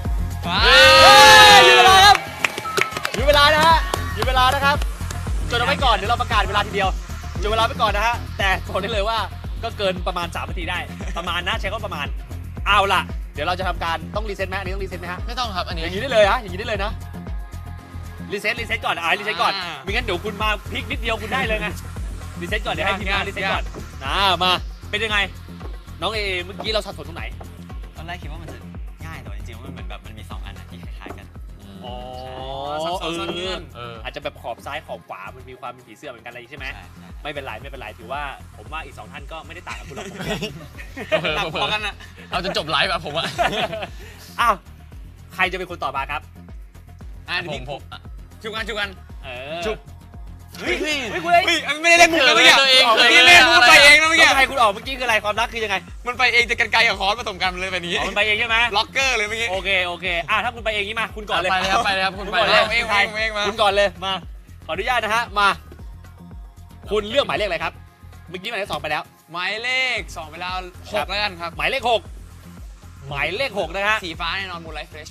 เฮ้ยหยุดเวลาครับหยุดเวลานะฮะหยุดเวลานะครับจดเอาไว้ก่อนเดี๋ยวเราประกาศเวลาทีเดียวหยุดเวลาไปก่อนนะฮะแต่บอกได้เลยว่าก็เกินประมาณสามนาทีได้ประมาณนะใช้ก็ประมาณเอาล่ะเดี๋ยวเราจะทำการต้องรีเซ็ตไหมอันนี้ต้องรีเซ็ตไหมฮะไม่ต้องครับอันนี้อย่างนี้ได้เลยฮะอย่างนี้ได้เลยนะรีเซ็ตรีเซ็ตก่อนอ่ารีเซ็ตก่อนไม่งั้นเดี๋ยวคุณมาพลิกนิดเดียวคุณได้เลยไงรีเซ็ตก่อนเดี๋ยวให้ทีมงานรีเซ็ตก่อนนะมาเป็นยังไงน้องเอเมื่อกี้เราสับสนตรงไหนตอนแรกคิดว่ามันจะง่ายแต่ว่าจริงๆมันเหมือนแบบมันมีสองอันอะที่คล้ายๆกันอ๋อซับซ้อนเอซ่อนเงื่ออนเอออาจจะแบบขอบซ้ายขอบขวามันมีความเป็นผีเสื้อเหมือนกันอะไรใช่ไหมใช่ใช่ไม่เป็นไรไม่เป็นไรถือว่าผมว่าอีกสองท่านก็ไม่ได้ต่างกับคุณหรอกเผลอหนักเผลพออกันอะเอาจนจบไลฟ์อะผมอะอ้าวใครจะเป็นคนต่อมาครับอ่ะผพี่มผมจุกกันจุกกันเออจุ๊บเฮ้ยเฮ้ยเฮ้ยคุณเอ้ยเฮ้ยไม่ได้เล่นมุกเลยเมื่อกี้ตัวเองเมื่อเคกี้ยเล่นมุกไปเองนะเมื่อกี้แล้วใครคุณออกเมื่อกี้คืออะไรความรักคือยังไงมันไปเองจะกันไกลกับคอร์สผสมกันเลยแบบนี้อ๋อมันไปเองใช่ไหมล็อกเกอร์เลยเมื่อกี้โอเคโอเคอ่ะถ้าคุณไปเองนี่มาคุณก่อนเลยไปเลยครับไปเลยครับคุณคุณไปก่อนเลเลยยผมเองผมเองมาคุณก่อนเลยมาขออนุญาตนะฮะมา คุณเลือกหมายเลขอะไรครับเมื่อกี้หมายเลขสองไปแล้วหมายเลขสองไปแล้วหครักบแล้วกันครับหมายเลขหกหมายเลขหกนะฮะสีฟ้าแน่นอนมูลไลท์เฟรช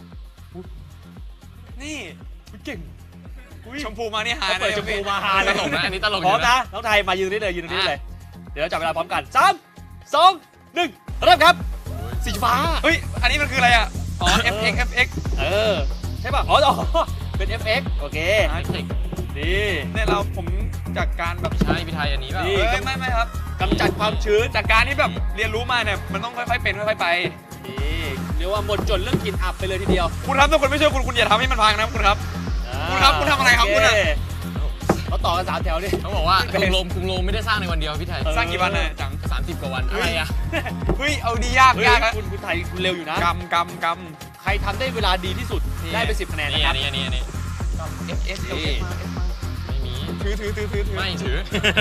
นี่เก่งชมพูมานี่หายเปิดชมพูมาฮาตเลยลกนะอันนี้ตลกพร้อมยู่นะน้องไทยมายืนนี่เลยยืนตรงนี้เลย เดี๋ยวเราจับเวลาพร้อมกันสามสองหนึ่งเริ่มครับ สีฟ้าเฮ้ยอันนี้มันคืออะไรอ่ะอ๋อ เอฟ เอ็กซ์ เอฟ เอ็กซ์เออ ใช่ป่ะ อ๋ออ๋อเป็น เอฟ เอ็กซ์ โอเค นี่เนี่ยเราผมจากการแบบใช่พี่ไทยอันนี้ป่ะนี่เอ้ยไม่ไม่ครับกำจัดความชื้นจากการที่แบบเรียนรู้มาเนี่ยมันต้องค่อยๆเป็นค่อยๆไปนี่เรียกว่าหมดจดเรื่องกลิ่นอับไปเลยทีเดียวคุณครับถ้าคนไม่ช่วยคุณคุณอย่าทำให้มันพังนะคุณครับ คุณครับคุณทำอะไรครับคุณอะโเขาต่อกันสามแถวนี่เขาบอกว่ากรุงโรมกรุงโรมไม่ได้สร้างในวันเดียวพี่ไทยเออสร้างกี่วันน่ะจังสามสิบกว่าวันอะไรอะเฮ้ยเอาดียากเฮ้ยยากอะคุณคุณไทยคุณเร็วอยู่นะกำกำกใครทำได้เวลาดีที่สุดนี่ได้ไปสิบคะแนนนี่นะคอัรับนนี้อันนี้อันนี้ำ เอฟ เอสนี่เอฟมาไม่มีถือถือถือถือถือไม่ถือ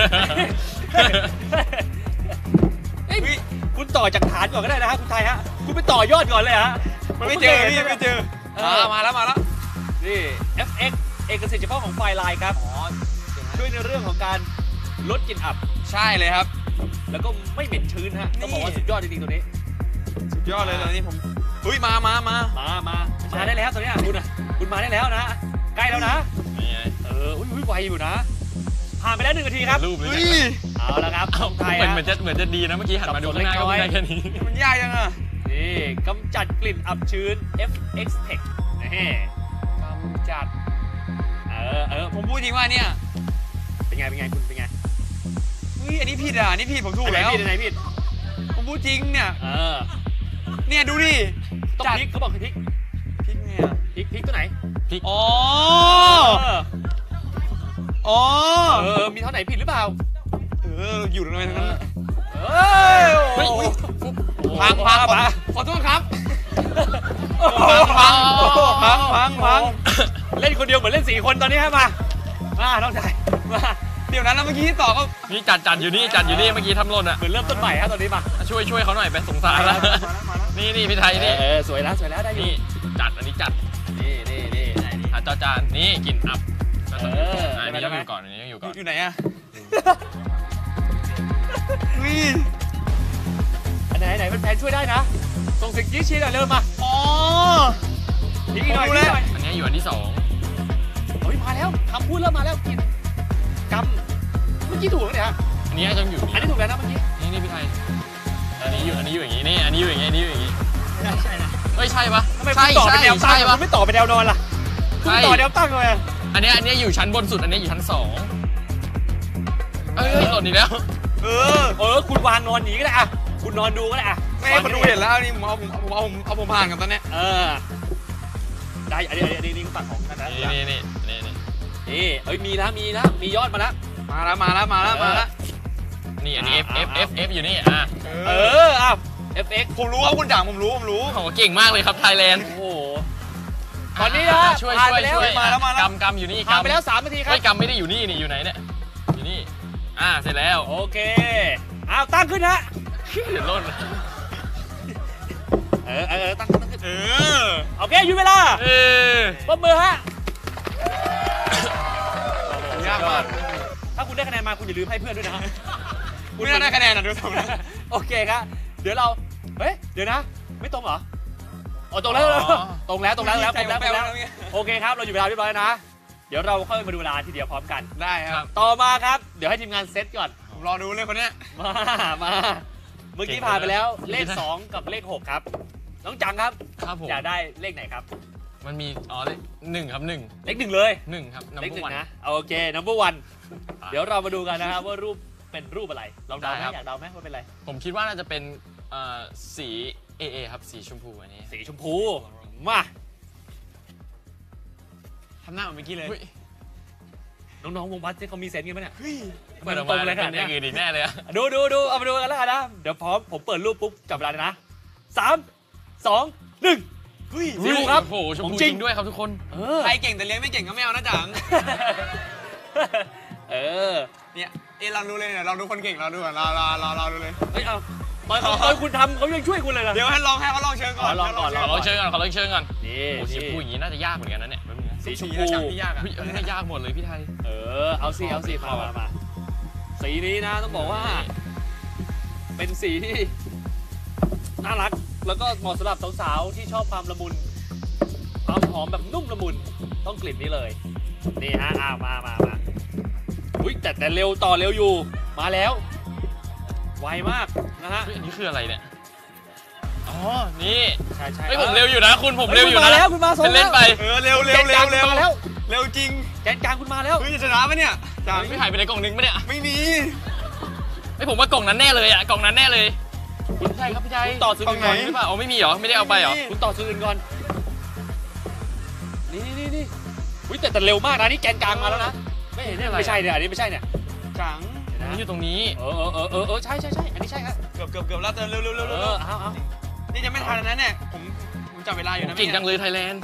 เอ้ยคุณต่อจากฐานก่อนก็ได้นะฮะคุณไทยฮะ คุณไปต่อยอดก่อนเลยฮะมันไม่เจอพี่ไม่เจอเออมามาแล้วมาแล้วนี่ เอฟ เอ็กซ์ เอกสิทธิ์เฉพาะของไฟไลน์ครับอ๋อช่วยในเรื่องของการลดกลิ่นอับใช่เลยครับแล้วก็ไม่เหม็นชื้นฮะนี่ต้องบอกว่าสุดยอดจริงๆตัวนี้สุดยอดเลยตอนนี้ผมเฮ้ยมามามามา มา มาได้แล้วตัวเนี้ยคุณอะคุณมาได้แล้วนะ ใกล้แล้วนะนี่ไงเออ อุ้ยอุ้ยไวอยู่นะ ผ่านไปแล้วหนึ่งนาทีครับรูปเลยเฮ้เนี่ยยเอาละครับของไทยเหมือนฮะเหมือนจะเหมือนจะดีนะเมื่อกี้หันมาดูข้างหน้าก็สับสนเล็กน้อยไม่ได้แค่นี้มันยากยังอ่ะนี่กำจัดกลิ่นอับชื้น เอฟ เอ็กซ์ Tech นี่กำจัดเออ เออผมพูดจริงว่าเนี่ยเป็นไง เป็นไง คุณเป็นไงเฮ้ยอันนี้ผิดอ่ะอันนี้ผิดผมถูกอันไหนแล้วผิดอันไหนผิดผมพูดจริงเนี่ยเออเนี่ยดูดิต้องจัดพลิกเขาบอกให้พลิกพลิกไงอ่ะพลิกพลิกตัวไหนอ๋อเอออ๋อเออ มีเท่าไหนผิดหรือเปล่าเอออยู่ตรงนั้นนะเอ้ยเฮ้ยโอ้พังพังพังขอโทษครับพังพังพังพังเล่นคนเดียวเหมือนเล่นสี่คนตอนนี้ครับมา มาน้องชายมาเดี๋ยวนั้นแล้วเมื่อกี้ที่ต่อก็นี่จัดจัดอยู่นี่จัดอยู่นี่เมื่อกี้ทำหล่นอ่ะเหมือนเริ่มต้นใหม่ครับตอนนี้มาช่วยช่วยเขาหน่อยไปสงสารแล้ว นี่นี่พี่ไทยนี่เออสวยแล้วสวยแล้วได้อยู่นี่จัดอันนี้จัดนี่นี่นี่หาจอจานนี่กินอัพเอออันนี้ได้ต้องไหมอยู่ก่อนอันนี้ต้องอยู่ก่อนอยู่ไหนอะเฮ้ยอันไหนไหนเป็นแฟนช่วยได้นะส่งเสียงจี๊ดเชียร์หน่อยเร็วมาอ๋ออีกหน่อยผมรู้อีกแล้วหน่อยอันนี้อยู่อันที่สองเฮ้ยมาแล้วคำพูดเริ่มมาแล้วกินกำเมื่อกี้ถูกแล้วเนี่ยฮะอันนี้ต้องอยู่อันนี้ถูกแล้วนะเมื่อกี้นี่นี่พี่ไทยอันนี้อยู่อันนี้อยู่อย่างนี้นี่อันนี้อยู่อย่างนี้อันนี้อยู่อย่างนี้ใช่นะเฮ้ยใช่ปะทำไมคุใช่ณต่อใช่เป็นแนวตั้ใช่งคุปะณไม่ต่อเป็นแนวนอนล่ะคุณต่อแนวตั้งเลยอันนี้อันนี้อยู่ชั้นบนสุดอันนี้อยู่ชั้นสองเอ้ยหล่นอีกแล้วเออเออคุณวางนอนหนีก็ได้อะคุณนอนดูก็ได้อะไม่ให้คนดูเห็นแล้วนี่ผมเอาผมเอาผมเอาผมเอาผมผ่านกับตอนเนี้ยเออได้อันนี้อันนี้อันนี้ฝั่งของนั่นนะนี่นี่นี่นี่นี่นี่เอ้ยมีนะมีนะมียอดมาแล้วมาแล้วมาแล้วมาแล้วมาแล้วนี่อันนี้ F อ่า F อ่า F F อยู่นี่อ่ะเอออ้าว เอฟ เอ็กซ์ผมรู้ว่าคุณจ่างผมรู้ผมรู้โอ้โหเก่งมากเลยครับไทยแลนด์โอ้โหตอนนี้นะช่วยผ่านช่วไปยแล้วช่วยมาแล้วมาแล้วกำกำอยู่นี่ผ่านกำไปแล้วสามนาทีครับเฮ้ยกำไม่ได้อยู่นี่นี่อยู่ไหนเนี่ยอยู่นี่อ่าเสร็จแล้วโอเคอ้าวตั้งขึ้นฮะเดี๋ยวล่นเออเออเออตั้งขึ้นตั้งขึ้นเออโอเคหยุดเวลาเออปรบมือฮะยากมากถ้าคุณได้คะแนนมาคุณอย่าลืมให้เพื่อนด้วยนะฮะคุณไม่น่าได้คะแนนนะดูทรงนะโอเคครับเดี๋ยวเราเฮ้ยเดี๋ยวนะ ไม่ตรงเหรออ๋อตรงแล้วอ๋อตรงแล้วตรงแล้วตรงแล้วตรงแล้วตรงแล้วแปลว่าโอเคครับเราอยู่เวลาเรียบร้อยแล้วนะ เดี๋ยวเราค่อยมาดูเวลาทีเดียวพร้อมกันได้ครับต่อมาครับเดี๋ยวให้ทีมงานเซตก่อนผมรอดูเลยคนเนี้ยมามาเมื่อกี้ผ่านไปแล้วเลขสองกับเลขหกครับน้องจังครับครับผมอยากได้เลขไหนครับมันมีอ๋อเลขหนึ่งครับหนึ่งเลขหนึ่งเลยหนึ่งครับเลขหนึ่ง number one นะโอเค number one เดี๋ยวเรามาดูกันนะครับว่ารูปเป็นรูปอะไรลองเดาไหมได้ครับอยากเดาไหมว่าเป็นอะไรผมคิดว่าน่าจะเป็นเอ่อสี เอ เอ ครับสีชมพูอันนี้สีชมพูมาทำหน้าเหมือนเมื่อกี้เลยเฮ้ยน้องๆวงบัสที่เขามีเซนส์กันไหมเนี่ยเฮ้ยเปิดออกตรมางเลยขเป็นาดนอเนี้ยย่างอื่นอีกแน่เลยอะดูดูดูเอามาดูกันแล้วกันนะเดี๋ยวพร้อมผมเปิดรูปปุ๊บจับเวลาเลยนะสามสองหนึ่งเฮ้ยสีชมพูครับโอ้โหชมของพูจจริริงงด้วยครับทุกคนเออใครเก่งแต่เลี้ยงไม่เก่งก็ไม่เอานะจังเออเนี่ยเอยเราดูเลยเนี่ยเราดูคนเก่งเราดูก่อนเราเราเราเราดูเลยเฮ้ยเอาตอนตอนคุณทำเขายังช่วยคุณเลยนะเดี๋ยวให้ลองให้เขาลองเชิญก่อนอ๋อลองก่อนขอลองเชิญก่อนขอลองเชิญก่อนนี่โอ้โหสีชมพูอย่างนี้น่าจะยากเหมือนกันนะเนี่ยแป๊บนึงนะสีชมสีพูนะจังที่ยากอ่ะเฮ้ยเอ้ยยากหมดเลยพี่ไทยเออเอาสิเอาสิมามามาสีนี้นะต้องบอกว่า เป็นสีที่น่ารักแล้วก็เหมาะสำหรับสาวๆที่ชอบความละมุนความหอมแบบนุ่มละมุนต้องกลิ่นนี้เลยนี่ฮะอ้าวมามามาอุ้ยแต่แต่เร็วต่อเร็วอยู่มาแล้วไวมากนะฮะเฮ้ยอันนี้คืออะไรเนี่ยอ๋อนี่ใช่ใช่เฮ้ยผมเร็วอยู่นะคุณผมฮ้เร็วอยู่คุณนะมาแล้วคุณมาสองเป็นเล่นไปเออเร็วเร็วเร็วเร็วมาแล้วเร็วจริงแกนกลางคุณมาแล้วเฮ้ยจะชนะปะเนี่ยจังไม่หายไปในกล่องนึงปะเนี่ยไม่มีไอยผมว่ากล่องนั้นแน่เลยอะกล่องนั้นแน่เลยคุณใช่ครับพี่ชัยคุณต่อซื้อตรงไหนหรือเปล่าอ๋อไม่มีเหรอไม่ได้เอาไปเหรอคุณต่อซื้ออื่นก่อนนี่นี่นี่นี่อุ้ยแต่แต่เร็วมากนะนี่แกนกลางมาแล้วนะไม่เห็นอะไรไม่ใช่เนี่ยอันนี้ไม่ใช่เนี่ยจังเดี๋ยวมันนะอยู่ตรงนี้เออเออเออเออเออใช่ใช่ใช่อันนี้ใช่ครับเกือบเกือบเกือบแล้วเติมเร็วเร็วเอเร็วเร็วอเอาเอานี่จะไม่ทันนะเนี่ยผมผมจับเวลาอยู่นะเก่งจังเลยไทยแลนด์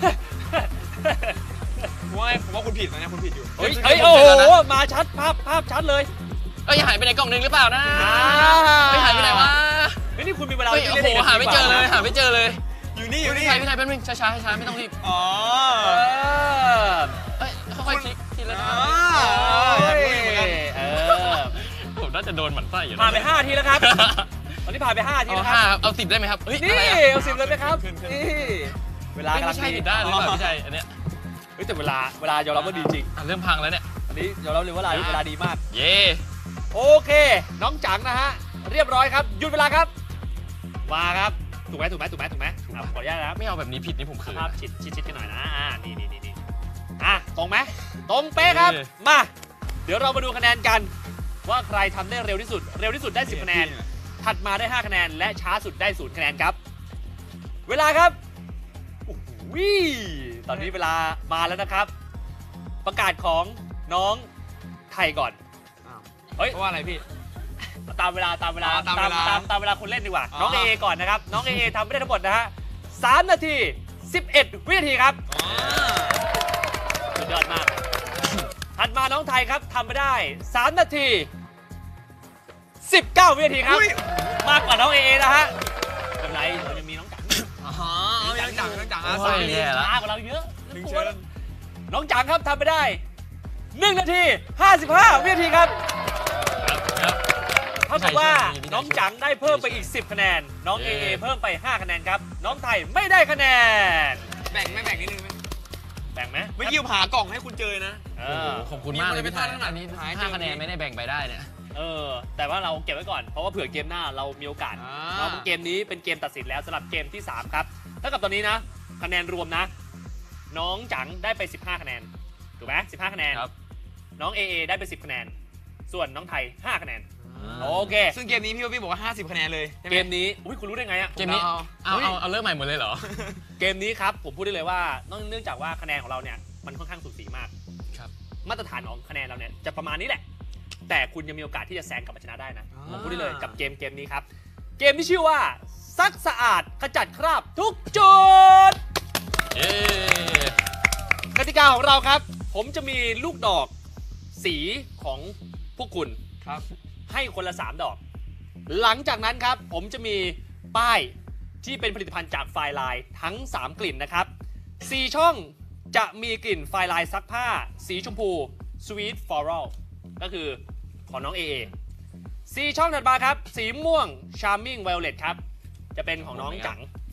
ผมว่าผมว่าคุณผิดนะเนี่ยคุณผิดอยู่เฮ้ยเฮ้ยโอ้โหมาชัดภาพภาพชัดเลยเอ้ยหายไปในกล่องนึงหรือเปล่านะอ่าเฮ้ยหายไปไหนวะเฮ้ยนี่คุณมีเวลาเฮ้ยโอ้โหหาไม่เจอเลยหาไม่เจอเลยอยู่นี่อยู่พี่นี่ไทยพี่ไทยแป๊บนึงช้าๆช้าๆไม่ต้องรีบอ๋อเออเอ้ยค่อยๆคลิกทีละอ๋นะอเฮ้ยเหมือนกันเออผมน่าจะโดนหมันไส้อยู่ะผ่านไปห้าทีแล้วครับตอนนี้ผ่านไปห้าทีเอาแล้วคห้ารับครับเอาสิบได้ไหมครับเฮ้ยนี่อะไรอะเอาสิบเลยไหมครับนี่เวลาเฮ้ยกำลัไม่งใช่ดีผิดด้านหรือเปล่าพี่ชัยอันเนี้ยเฮ้ยแต่เวลาเวลายอมรับว่าดีจริงอ่ะเริ่มพังแล้วเนี่ยอันนี้ยอมรับเลยว่าเวลาเวลาดีมากเย่โอเค น้องจังนะฮะ เรียบร้อยครับ หยุดเวลาครับ มาครับ ถูกไหมถูกไหมถูกไหมถูกไหมอ่ะขออนุญาตนะครับไม่เอาแบบนี้ผิดนี่ผมคืนภาพชิดชิดชิดกันหน่อยนะ อ่า นี่นี่นี่นี่อ่ะ ตรงไหม ตรงเป๊ะครับ มา เดี๋ยวเรามาดูคะแนนกัน ว่าใครทำได้เร็วที่สุด เร็วที่สุดได้สิบคะแนน ถัดมาได้ห้าคะแนน และช้าสุดได้ศูนย์คะแนนครับ เวลาครับโอ้โหตอนนี้เวลามาแล้วนะครับ ประกาศของน้องไทยก่อน เฮ้ยเพราะว่าอะไรพี่ตามเวลาตามเวลาอ๋อตามเวลาตามตามเวลาคนเล่นดีกว่าอ๋อน้องเอก่อนนะครับ น้องเอทำไม่ได้ทั้งหมดนะฮะสามนาทีสิบเอ็ดวินาทีครับอ๋อสุดยอดมาก ถัดมาน้องไทยครับทำไปได้สามนาทีสิบเก้าวินาทีครับอุ้ยมากกว่าน้องเอนะฮะไม่เป็นไรเรายังมีน้องจังอ๋อไม่ต้องจังไม่ต้องจังอ่ะโอ้สามยนาทีแย่ละช้ากว่าเราเยอะหนึ่งเชิญน้องจังครับทำไปได้หนึ่งนาทีห้าสิบห้าวินาทีครับครับครับเท่ากับว่าพี่ชัยน้องจังได้เพิ่มไปอีกสิบคะแนน น้องเอเย้เพิ่มไปห้าคะแนนครับ น้องไทยไม่ได้คะแนนแบ่งไม่แบ่งนิดนึงไหมแบ่งไหมเมื่อกี้ผมหากล่องให้คุณเจอนะเอโอ้โหอขอบคุณมากเลยนี่พี่ไทยมันจะเป็นอันนี้หายเจอห้าคะแนนไม่ได้แบ่งไปได้เนี่ยเออ แต่ว่าเราเก็บไว้ก่อน เพราะว่าเผื่อเกมหน้าเรามีโอกาสอ่าเราเกมนี้เป็นเกมตัดสินแล้วสำหรับเกมที่สามครับเท่ากับตอนนี้นะ คะแนนรวมนะ น้องจังได้ไปสิบห้าคะแนน ถูกไหมสิบห้าคะแนนครับน้องเอเอได้ไปสิบคะแนน ส่วนน้องไทยห้าคะแนน โอเคซึ่งเกมนี้พี่ว่าพี่บอกว่าห้าสิบคะแนนเลยใช่ไหเกมนี้ อุ้ยคุณรู้ได้ไงอะเกมนี้เอาเอาเอาเอาเริ่มใหม่หมดเลยเหรอเกมนี้ครับ ผมพูดได้เลยว่าเนื่องจากว่าคะแนนของเราเนี่ย มันค่อนข้างสูสีมากครับมาตรฐานของคะแนนเราเนี่ยจะประมาณนี้แหละ แต่คุณยังมีโอกาสที่จะแซงกลับมาชนะได้นะ ผมพูดได้เลยกับเกมเกมนี้ครับ เกมที่ชื่อว่าซักสะอาดขจัดคราบทุกจุดเย้กติกาของเราครับ ผมจะมีลูกดอกสีของพวกคุณครับให้คนละสามดอก หลังจากนั้นครับ ผมจะมีป้ายที่เป็นผลิตภัณฑ์จากไฟล์ไลน์ทั้งสามกลิ่นนะครับสี่ช่องจะมีกลิ่นไฟล์ไลน์ซักผ้า สีชมพู Sweet Floral ก็คือของน้องเอเอสี่ช่องถัดมาครับ สีม่วง Charming Violet ครับ จะเป็นของน้องจัง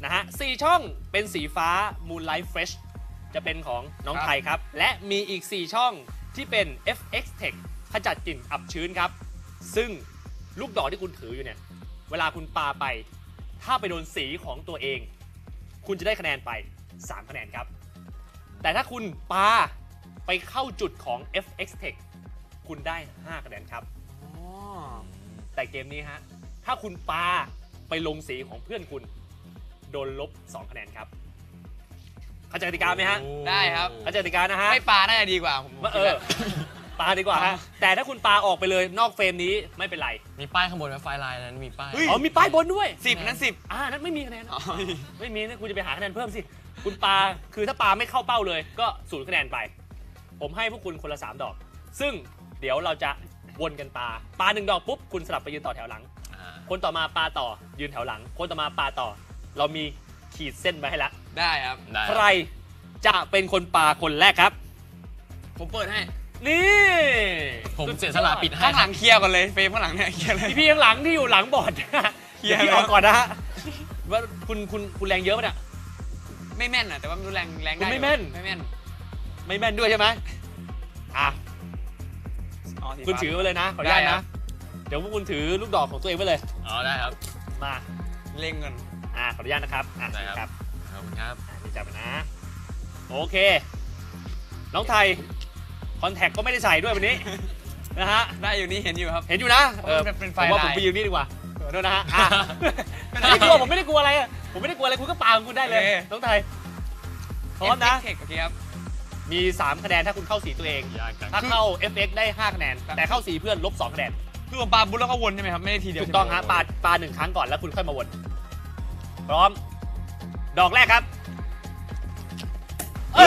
นะฮะสี่ช่องเป็นสีฟ้า Moonlight Fresh จะเป็นของน้องไทยครับและมีอีกสี่ช่องที่เป็น เอฟ เอ็กซ์ Tech ขจัดกลิ่นอับชื้นครับซึ่งลูกดอกที่คุณถืออยู่เนี่ยเวลาคุณปาไปถ้าไปโดนสีของตัวเองคุณจะได้คะแนนไปสามคะแนนครับแต่ถ้าคุณปาไปเข้าจุดของ เอฟ เอ็กซ์ Tech คุณได้ห้าคะแนนครับแต่เกมนี้ฮะถ้าคุณปาไปลงสีของเพื่อนคุณโดนลบสองคะแนนครับเข้าใจกติกาไหมฮะได้ครับเข้าใจกติกานะฮะไม่ปลาน่าจะดีกว่าผมว่าเออปาดีกว่าฮะแต่ถ้าคุณปาออกไปเลยนอกเฟรมนี้ไม่เป็นไรมีป้ายข้างบนไหมไฟล์ไลน์นั้นมีป้ายอ๋อมีป้ายบนด้วยสิบนั้นสิบอ่านั้นไม่มีคะแนนนะไม่มีนะคุณจะไปหาคะแนนเพิ่มสิคุณปาคือถ้าปาไม่เข้าเป้าเลยก็ศูนย์คะแนนไป ผมให้พวกคุณคนละสามดอก ซึ่งเดี๋ยวเราจะวนกันปาปาหนึ่งดอกปุ๊บคุณสลับไปยืนต่อแถวหลัง คนต่อมาปาต่อยืนแถวหลัง คนต่อมาปาต่อ เรามีขีดเส้นไว้ให้แล้วได้ครับได้ใครจะเป็นคนปาคนแรกครับผมเปิดให้นี่ผมเสียสละปิดให้ข้างหลังเคลียร์ก่อนเลยเฟรมข้างหลังเนี่ยเคลียร์เลยพี่พี่ข้างหลังที่อยู่หลังบอร์ดนะฮะเคลียร์เดี๋ยวพี่ออกก่อนนะฮะว่าคุณคุณคุณแรงเยอะป่ะเนี่ยไม่แม่นอ่ะแต่ว่ามันดูแรงแรงได้คุณไม่แม่นไม่แม่นไม่แม่นด้วยใช่ไหมอ่ะสีคุณฟ้าถือไว้เลยนะขออนุญาตได้ครันะบเดี๋ยวพวกคุณถือลูกดอกของตัวเองไว้เลยอ๋อได้ครับมาเล่งเงินอ่าขออนุญาตนะครับอ่ะได้ครับครับขอบคุณครับอ่ะนี่จับไปนะ โอเค น้องไทย คอนแทคก็ไม่ได้ใส่ด้วยวันนี้ นะฮะได้อยู่นี่เห็นอยู่ครับเห็นอยู่นะเออเป็นเป็นไฟผมว่าลายผมไปยืนนี่ดีกว่าขอโทษนะฮะอ่ะไม่กลัวผมไม่ได้กลัวอะไรอะผมไม่ได้กลัวอะไรคุณก็ปาของคุณได้เลย น้องไทย พร้อมนะเทคโอเคครับมีสามคะแนนถ้าคุณเข้าสีตัวเองยากจังถ้าเข้า เอฟ เอ็กซ์ ได้ห้าคะแนน แต่เข้าสีเพื่อนลบสองคะแนนคือผมปาบุญแล้วก็วนใช่ไหมครับไม่ได้ทีเดียวถูกต้องฮะปาปาหนึ่งครั้งก่อนแล้วคุณค่อยมาวน พร้อม ดอกแรกครับเอ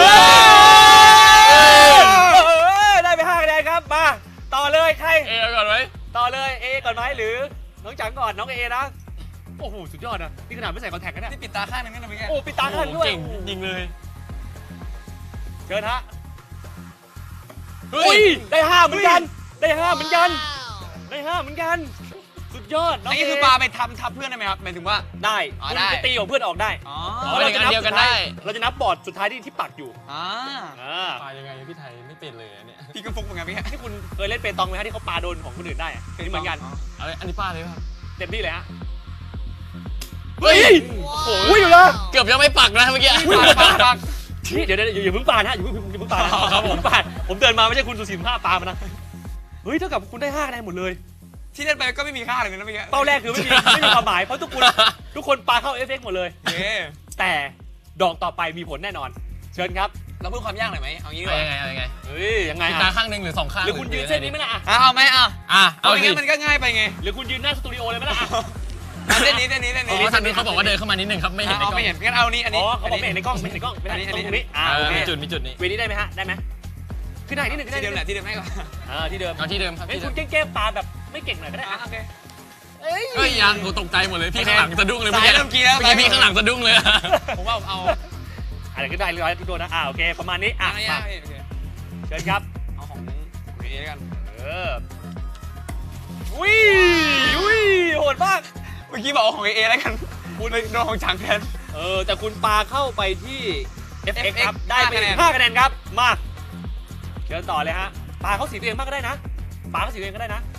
อได้ไปห้าคะแนนครับมาต่อเลยใครเอเอาก่อนไหมต่อเลยเอก่อนไหมหรือน้องจังก่อนน้องเอนะโอ้โหสุดยอดนะนี่ขนาดไม่ใส่คอนแทคกันเนี่ยนี่ปิดตาข้างหนึงนี่นะเมื่อกี้โอ้ปิดตาข้างด้วยเก่งจริงเลยเชิญฮะเฮ้อุ้ยยได้ห้าเหมือนกัน ได้ห้าเหมือนกัน ได้ห้าเหมือนกัน สุดยอดน้องนี่เอคือปาไปทำทับเพื่อนได้ไหมครับหมายถึงว่าได้อ๋อคุณได้จะตีของเพื่อนออกได้อ๋ออ๋อเป็นอันเดียวกันได้เราจะนับบอร์ดสุดท้ายที่ที่ปักอยู่อ่าอ่าปลายังไงพี่ไทยไม่เป็นเลยอันเนี่ยพี่ก็ฟุกเหมือนกันพี่ที่คุณเคยเล่นเปตองไหมฮะที่เขาปาโดนของคนอื่นได้อะนี่เหมือนกันเอาเลยอันนี้ป้าเลยครับเต็มที่เลยฮะเฮ้ยโอ้ยอยู่เลยเกือบยังไม่ปักนะเมื่อกี้ปาปานี่เดี๋ยวเดี๋ยวอย่าเพิ่งปานะอย่าเพิ่งอย่าเพิ่งปานะครับผมปาผมเดินมาไม่ใช่คุณสุสินผ้าปามานะเฮ้ยเท่ากับคุณได้ห้าคะแนนหมดเลยที่เล่นไปก็ไม่มีค่าเลยนะเมื่อกี้เป้าแรกคือไม่มีไม่มีความหมายเพราะทุกคนทุกคนปาเข้าเอฟเอ็กซ์หมดเลยโอเคแต่ดอกต่อไปมีผลแน่นอน เชิญครับเราเพิ่มความยากหน่อยไหมเอางี้ดีกเอาว่ายังไงเอายังไงเฮ้ยยังไงปิดอ่ะตาข้างหนึ่งหรือสองข้างหรือคุณยืนเส้นนี้ไหมล่ะอ่ะอ่ะเอาไหมอ่ะอ่ะเอาเอาไม่สิงั้นมันก็ง่ายไปไงหรือคุณยืนหน้าสตูดิโอเลยไหมล่ะอ่ะอ่ะเส้นนี้เส้นนี้เส้นอ๋นี้อทางนู้นเขาบอกว่าเดินเข้ามานิดนึงครับไม่เห็นในกล้เอาองไม่เห็นงั้นเอานี้อันนี้อ๋อเขาบอกไม่เห็นในกล้องไม่เห็นในกล้องไม่ได้อันนี้ตรงอันนี้นี้อ่าเอโออเคมีจุดมีจุดนี้เวนี้ได้ไหมฮะได้ไหมขึ้นได้นิดหนึ่งขึ้นได้ที่นิเดิดมหแหนึ่งละที่เดิมให้ก่อนเออที่เดิมเอาที่เดิมครับเฮ้ยที่เดิคุมณเก้งๆปาแบบไม่เก่งหน่อยก็ได้อ่ะอ่ะโอเคเอ้ยเฮ้ยยังกูตกใจหมดเลยพี่ข้างหลังสะดุ้งเลยเมื่อสายกี้เริ่มกี้แล้วเมื่อกี้พี่ข้างหลังสะดุ้งเลยผมว่าผมเอาอะไรก็ได้เรียบร้อยทุกตัวนะอ่าโอเคประมาณนี้อ่ะอันนี้มาโอเคเชิญครับเอาของเอแล้วกันเอออุ้ยอุ้ยโหดมากเมื่อกี้บอกเอาของเอแล้วกันพูดเลยโดนของจังแทนเออแต่คุณปาเข้าไปที่ เอฟ เอ็กซ์ ครับ ได้ไปห้าคะแนนห้าคะแนนครับมาเชิญต่อเลยฮะปาเข้าสีตัวเองบ้างก็ได้นะปาเข้าสีตัวเองก็ได้นะ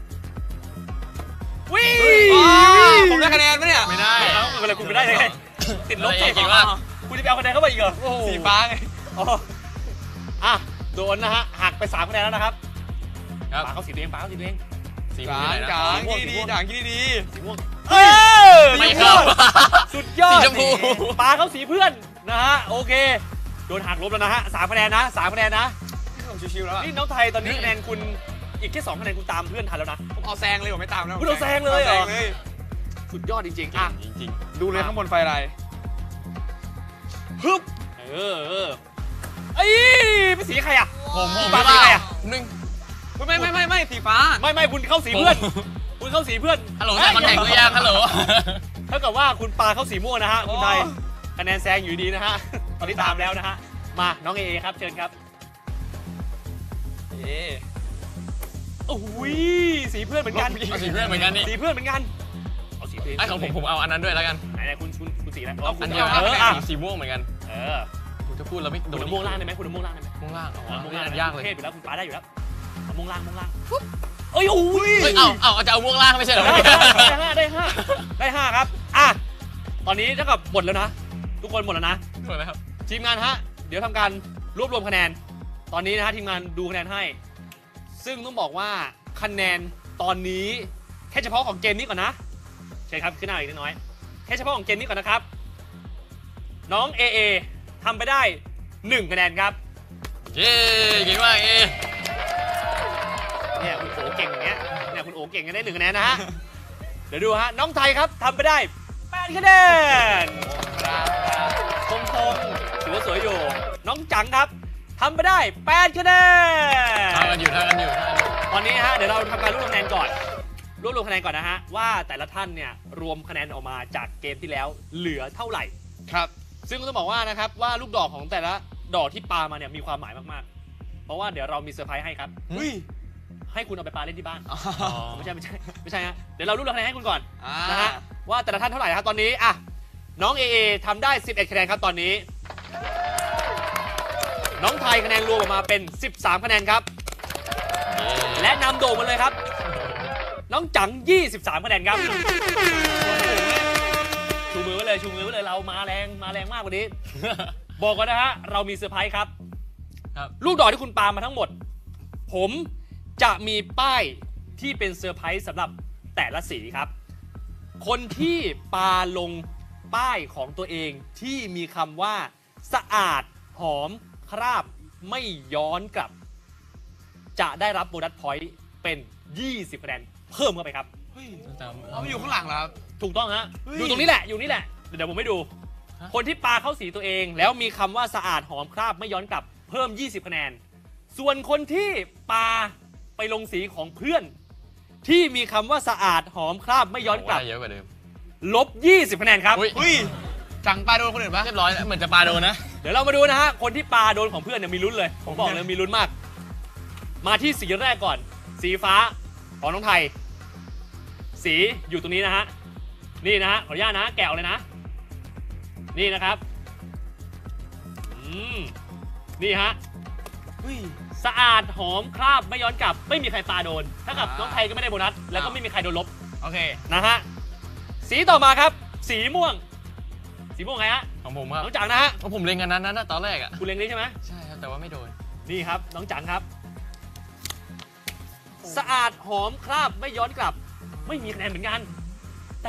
วิ่งผมได้คะแนนปะเนี่ยไม่ได้เอ้าอะไรคุณไม่ได้ยังไงติดลบอะไรใจจริงว่าว่าคุณจะไปเอาคะแนนเข้าไปอีกเหรอโอ้โหสีฟ้าไงอ๋ออ่ะโดนนะฮะหักไปสามคะแนนแล้วนะครับครับปาเข้าสีตัวเองปาเข้าสีตัวเองสีจาม่วงงนะจางสีม่วงคิดสีดีม่วงจางคิดดีสีม่วงเออไม่เข้าสุดยอดสีชมพูปาเข้าสีเพื่อนนะฮะโอเคโดนหักลบแล้วนะฮะสามคะแนนนะสามคะแนนนะผมชิวๆแล้วอะนี่น้องไทยตอนนี้คะแนนคุณอีกแค่สองคะแนนคุณตามเพื่อนทันแล้วนะผมเอาแซงเลยผมไม่ตามแล้วคุณเอาแซงเลยเหรอาแซงเลยสุดยอดจริงๆอ่ะจริงดูเลยข้างบนไฟอะไรฮึบเออเออไอ้ยเป็นสีใครอ่ะๆผมผมปาไม่สีอะไรได้อ่ะหนึ่งไม่ไม่ไม่ไม่สีฟ้าไม่ไม่คุณเข้าสีเพื่อน คุณเข้าสีเพื่อนฮัลโหลใส่คอนแทคหรือยังฮัลโหลเท่ากับว่าคุณปาเข้าสีม่วงนะฮะคุณไทยโอ้คะแนนแซงอยู่ดีนะฮะตอนนี้ตามแล้วนะฮะมาน้องเอครับเชิญครับเอ๊ะโอ้ยสีเพื่อนเหมือนกันเอาสีเพื่อนเหมือนกันนี่สีเพื่อนเหมือนกันเอาสีไอ้ของผมผมเอาอันนั้นด้วยแล้วกันไหนๆคุณคุณคุณสีอะไรเอาคุอัณนเดีเดียยว วเอครับออ่ะสีสีม่วงเหมือนกันเออผมจะพูดแล้วไม่โดคุณนเอาม่วงล่างได้ไหมคุณเอาม่วงล่างได้ไหมม่วงล่างอ๋อเอาม่วงล่างอันยากเลยเทพอยู่แล้วคุณปาได้อยู่แล้วเอาม่วงล่างม่วงล่างเอ้ยโอ้ยเฮ้ยเอาเอาจะเอาม่วงล่างไม่ใช่เหรอได้ห้าได้ห้าได้ห้าครับอ่ะตอนนี้เท่ากับหมดแล้วนะ ทุกคนหมดแล้วนะถูกไหมครับทีมงานฮะเดี๋ยวทำการรวบรวมคะแนน ตอนนี้นะฮะทีมงานดูคะแนนให้ ซึ่งต้องบอกว่าคะแนนตอนนี้แค่เฉพาะของเกมนี้ก่อนนะใช่ครับขึ้นหน้าอีกนิดน้อยแค่เฉพาะของเกมนี้ก่อนนะครับ น้อง เอ เอ ทำไปได้หนึ่งคะแนนครับเย้เก่งมากเอเนี่ยคุณโอเก่งอย่างเงี้ยเนี่ยคุณโอเก่งกันได้หนึ่งคะแนนนะฮะ เดี๋ยวดูฮะน้องไทยครับทำไปได้แปดคะแนนตรงๆถือว่าสวยอยู่ น้องจังครับทำไปได้แปดคะแนนทำกันอยู่ทำกันอยู่ทำกันอยู่ตอนนี้ฮะเดี๋ยวเราทำการรวบรวมคะแนนก่อนรวบรวมคะแนนก่อนนะฮะว่าแต่ละท่านเนี่ยรวมคะแนนออกมาจากเกมที่แล้วเหลือเท่าไหร่ครับซึ่งต้องบอกว่านะครับว่าลูกดอกของแต่ละดอกที่ปามาเนี่ยมีความหมายมากๆ เพราะว่าเดี๋ยวเรามีเซอร์ไพรส์ให้ครับเฮ้ยให้คุณเอาไปปาเล่นที่บ้านอ๋อไม่ใช่ไม่ใช่ไม่ใช่ฮะเดี๋ยวเรารวบรวมคะแนนให้คุณก่อนอ่านะฮะว่าแต่ละท่านเท่าไหร่ครับตอนนี้อ่ะน้องเอเอทำได้สิบเอ็ดคะแนนครับตอนนี้ น้องไทยคะแนนรวมออกมาเป็นสิบสามคะแนนครับ และนำโด่งมาเลยครับ น้องจังยี่สิบสามคะแนนครับชูมือไว้เลยชูมือไว้เลยเรามาแรงมาแรงมากกว่านี้ บอกก่อนนะฮะเรามีเซอร์ไพรส์ครับครับลูกดอกที่คุณปามาทั้งหมด ผมจะมีป้ายที่เป็นเซอร์ไพรส์สำหรับแต่ละสีครับ คนที่ปาลงป้ายของตัวเองที่มีคำว่าสะอาดหอมคราบไม่ย้อนกลับ จะได้รับโบนัสพอยต์เป็นยี่สิบคะแนนเพิ่มเข้าไปครับเฮ้ยเอาไปอยู่ข้างหลังเหรอครับถูกต้องฮะเฮ้ยอยู่ตรงนี้แหละอยู่นี่แหละเดี๋ยวผมให้ดูฮะคนที่ปาเข้าสีตัวเอง แล้วมีคำว่าสะอาดหอมคราบไม่ย้อนกลับเพิ่มยี่สิบคะแนน ส่วนคนที่ปาไปลงสีของเพื่อน ที่มีคำว่าสะอาดหอมคราบไม่ย้อนกลับได้เยอะกว่าเดิมลบยี่สิบคะแนนครับอุ๊ยเฮ้ย จังปลาโดนคนอื่นปะเรียบร้อยแล้วเหมือนจะปลาโดนนะเดี๋ยวเรามาดูนะฮะคนที่ปาโดนของเพื่อนเนี่ยมีลุ้นเลยผมบอกเลยมีลุ้นมาก มาที่สีแรกก่อน สีฟ้าของน้องไทย สีอยู่ตรงนี้นะฮะนี่นะฮะขออนุญาตนะแกะออกเลยนะ นี่นะครับอืมนี่ฮะเฮ้ยสะอาดหอมคราบไม่ย้อนกลับ ไม่มีใครปาโดนถ้ากับอ่าน้องไทยก็ไม่ได้โบนัสแล้วก็อ้าวไม่มีใครโดนลบโอเคนะฮะสีต่อมาครับ สีม่วง สีม่วงไงฮะของผมครับน้องจังนะฮะเพราะผมเล็งกันนั้นนะตอนแรกอ่ะคุณเล็งนี้ใช่ไหมใช่ครับแต่ว่าไม่โดนนี่ครับน้องจังครับ สะอาดหอมคราบไม่ย้อนกลับ ไม่มีคะแนนเหมือนกัน แต่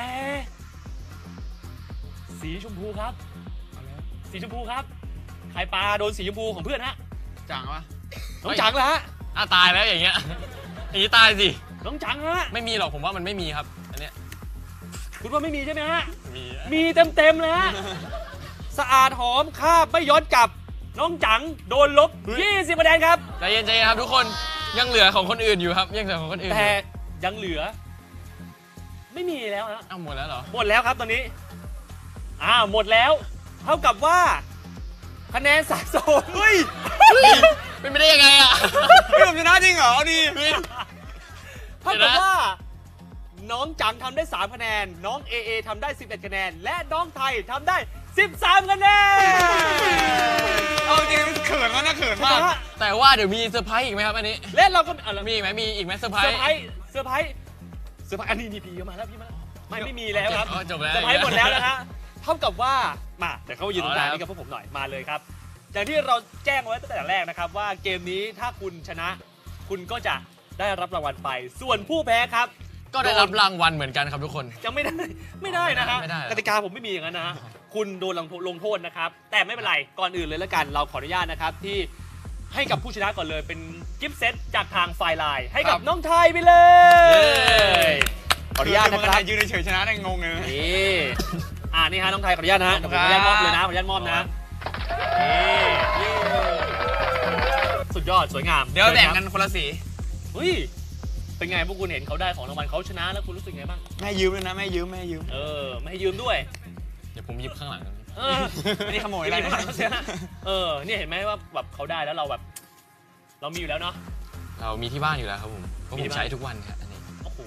สีชมพูครับ สีชมพูครับใครปาโดนสีชมพูของเพื่อนฮะจังปะน้องจังเหรอฮะอ่ะตายแล้วอย่างเงี้ยอย่างนี้ตายสิน้องจังฮะไม่มีหรอกผมว่ามันไม่มีครับอันเนี้ยคุณว่าไม่มีใช่ไหมฮะมีมีเต็มเต็มๆเลยฮะ สะอาดหอมคราบไม่ย้อนกลับ น้องจังโดนลบยี่สิบคะแนนครับใจเย็นใจเย็นครับทุกคนยังเหลือของคนอื่นอยู่ครับยังเหลือของคนอื่นอแต่ยู่ยังเหลือ ไม่มีแล้วฮะอ้าวหมดแล้วเหรอหมดแล้วครับตอนนี้อ่าหมดแล้ว เท่ากับว่า คะแนนสะสมเฮ้ยเป็นไปได้ยังไงอ่ะเฮ้ยผมชนะจริงเหรอเอาดีเท่ากับว่า น้องจังทำได้สามคะแนน น้องเอเอทำได้สิบเอ็ดคะแนน และน้องไทยทำได้สิบสามคะแนนเอาจริงเขินมากนะเขินใช่มากไหมฮะแต่ว่าเดี๋ยวมีเซอร์ไพรส์อีกไหมครับอันนี้และเราก็อ่ะเรามีอีกไหมมีอีกไหมเซอร์ไพรเซอส์ร์ไพรส์เซอร์ไพรส์เซอร์ไพรส์อันนี้นี่พี่ก็มาแล้วพี่มาแล้วไม่ไม่มีแล้วครับอ๋อจบแล้วเซอร์ไพรส์หมดแล้วนะฮะเท่ากับว่ามาเดี๋ยวเขายืนตรงกลางเอาละนี่กับพวกผมหน่อยมาเลยครับ อย่างที่เราแจ้งไว้ตั้งแต่แรกนะครับว่าเกมนี้ถ้าคุณชนะ คุณก็จะได้รับรางวัลไป ส่วนผู้แพ้ครับก็ได้รับรางวัลเหมือนกันครับทุกคนยังไม่ได้ไม่ได้นะฮะไม่ได้เหรอกติกาผมไม่มีอย่างนั้นนะฮะคุณโดนลงโทษนะครับ แต่ไม่เป็นไรก่อนอื่นเลยแล้วกัน เราขออนุญาตนะครับที่ให้กับผู้ชนะก่อนเลยเป็นกิฟต์เซตจากทางไฟล์ไลน์ให้กับครับน้องไทยไปเลย ขออนุญาตนะครับยืนเฉยๆชนะได้งงเลยนะนี่อ่านี่ฮะน้องไทยขออนุญาตนะฮะขอบเดี๋ยวคุผมณขออนุญาตมอบครับเลยนะขออนุญาตมอบนะนี่นี่สุดยอดสวยงามเดี๋ยวแบ่งชิญคกัรับนคนละสีเฮ้ยเป็นไงพวกคุณเห็นเขาได้ของรางวัลเขาชนะแล้วคุณรู้สึกไงบ้างแม่ยืมเลยนะแม่ยืมแม่ยืมเออไม่ให้ยืมด้วยเดี๋ยวผมหยิบข้างหลังเออไม่ได้ขโมยอะไรอะไรนะนะเออเนี่ยเห็นไหมว่าแบบเขาได้แล้วเราแบบ เรามีอยู่แล้วเนาะเรามีที่บ้านอยู่แล้วครับผมเพราะมีผที่มบ้านใช้ทุกวันครับอันนี้โอ้โห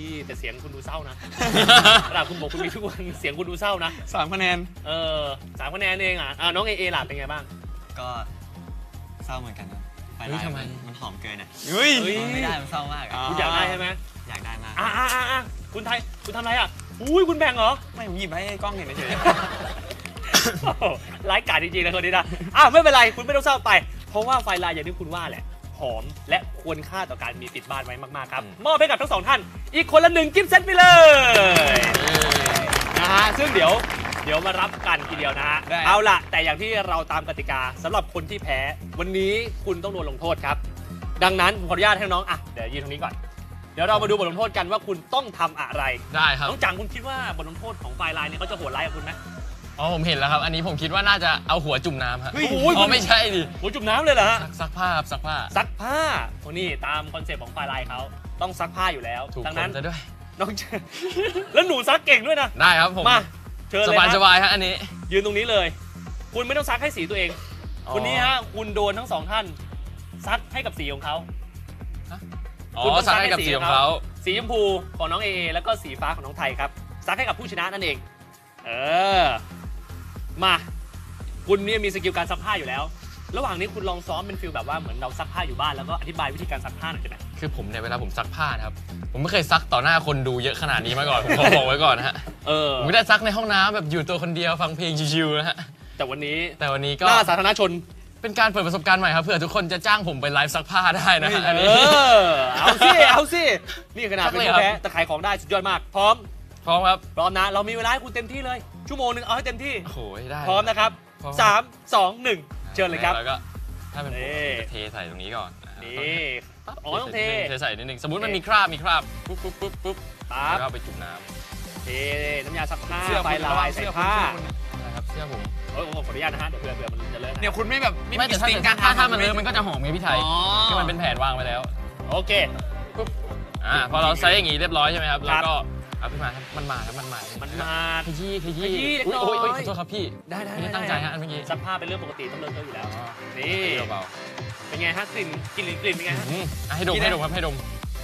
ยี่แต่เสียงคุณดูเศร้านะขนาดคุณบอกคุณมีทุกวันเสียงคุณดูเศร้านะสามคะแนนเออสามคะแนนเองอ่ะอ่ะน้องเอเอล่ะเป็นไงบ้างก็เศร้าเหมือนกันครับไฟเฮ้ลายทำไมนมันหอมเกินอ่ะเฮ้ยเฮ้ยมันไม่ได้มันเศร้ามากอะอ่าคุณอยากได้ใช่ไหมอยากได้มากอ่ะอ่ะอ่ะอ่ะคุณไทยคุณทำอะไรอ่ะอุ้ยคุณแบ่งเหรอไม่ผมหยิบให้กล้องเห็นเฉยโอ้โหร้ายกาจจริงๆนะคนนี้นะอ้าวไม่เป็นไรคุณไม่ต้องเศร้าไป เพราะว่าไฟลายอย่างที่คุณว่าแหละหอมและควรค่าต่อการมีติดบ้านไว้มากๆครับมอบให้กับทั้งสองท่าน อีกคนละหนึ่งกิฟต์เซตไปเลยนะฮะซึ่งเดี๋ยวเดี๋ยวมารับกันทีเดียวนะฮะเอาล่ะแต่อย่างที่เราตามกติกาสำหรับคนที่แพ้วันนี้คุณต้องโดนลงโทษครับ ดังนั้นผมขออนุญาตให้น้องอ่ะเดี๋ยวยืนตรงนี้ก่อนเดี๋ยวเรามาดูบทลงโทษกันว่าคุณต้องทำอะไรได้ครับน้องจังคุณคิดว่าบทลงโทษของไฟลายเนี่ยเขาจะโหดร้ายกับคุณไหมอ๋อผมเห็นแล้วครับ อันนี้ผมคิดว่าน่าจะเอาหัวจุ่มน้ำฮะเฮ้ยอ๋อไม่ใช่ดิโหจุ่มน้ำเลยเหรอฮะซักซักผ้าครับซักผ้าซักผ้าโอ้นี่ตามคอนเซ็ปต์ของไฟลายเขาต้องซักผ้าอยู่แล้วถูกดังคนั้นนซะด้วยน้องเจ แล้วหนูซักเก่งด้วยนะได้ครับผมมาเชิญสเลยบายคสรับบายฮะอันนี้ยืนตรงนี้เลย คุณไม่ต้องซักให้สีตัวเองอ๋อคนนี้ฮะคุณโดนทั้งสองท่านซักให้กับสีของเขาอ๋อคุณต้องซักให้กับสีของเขาสีชมพูของน้องเอเอแล้วก็สีฟ้าของน้องไทยครับซักให้กับผู้ชนะนั่นเอง เออมาคุณเนี่ยมีสกิลการซักผ้าอยู่แล้ว ระหว่างนี้คุณลองซ้อมเป็นฟิลแบบว่าเหมือนเราซักผ้าอยู่บ้านแล้วก็อธิบายวิธีการซักผ้าหน่อยได้ไหมคือผมเนี่ยเวลาผมซักผ้านะครับ ผมไม่เคยซักต่อหน้าคนดูเยอะขนาดนี้มาก่อน ผมขอบอกไว้ก่อนนะฮะเออผมไม่ได้ซักในห้องน้ำแบบอยู่ตัวคนเดียวฟังเพลงชิวๆนะฮะแต่วันนี้แต่วันนี้ก็หน้าสาธารณชนเป็นการเปิดประสบการณ์ใหม่ครับเผื่อทุกคนจะจ้างผมไปไลฟ์ซักผ้าได้นะฮะอันเอนี้อเอาสิเอาสินี่ขนาดเป็นซักเลยผู้ครับแพ้แต่ขายของได้สุดยอดมาก พร้อมพร้อมครับพร้อมนะ เรามีเวลาให้คุณเต็มที่เลย ชั่วโมงหนึ่งเอาให้เต็มที่โอ้โหได้พร้อมนะครับพร้อมสามสองหนึ่งเชิญเลยครับแล้วก็ถ้าเป็นผมนี่จะเทใส่ตรงนี้ก่อนนะนี่อ๋อต้องเทเทใส่นิดนึงสมมติมันมีคราบมีคราบปุ๊บปุ๊บปุ๊บปุ๊บปั๊แล้วบก็เอาไปจุ่มน้เทน้ำยาซักผ้าเสื้อไฟคุณลายใส่เสื้อคุณผ้าเสื้อคุณำนะครับเสื้อผมเอ้ยผมขออนุญาตนะฮะเดี๋ยวเผื่อเผื่อมันจะเลอะนะเนี่ยคุณไม่แบบไม่ไม่มีแต่สถ้าติการถ้าทำถ้ามันเลอะมันก็จะหอมไงพี่ไทยอ๋อที่มันเป็นแผนวางไปแล้วโอเคอ่าพอเราใช้อย่างงี้เรียบร้อยใช่ไหมครับแล้วก็เอาขึ้นมาครับมันมาครับมันมามัมันมาขยี้ขยี้ขยี้เล็กน้อยโอ้ยโอ้ยขอโทษครับพี่ได้ได้ไม่ได้ตั้งใจฮะอันเมื่อกี้ซักผ้าเป็นเรื่องปกติต้องเลอะเทอะอยู่แล้ว นี่เบาเป็นไงฮะกลิ่นกลิ่นกลิ่นเป็นไงๆฮะอืมอ่ะให้ดมให้ดมครับให้ดม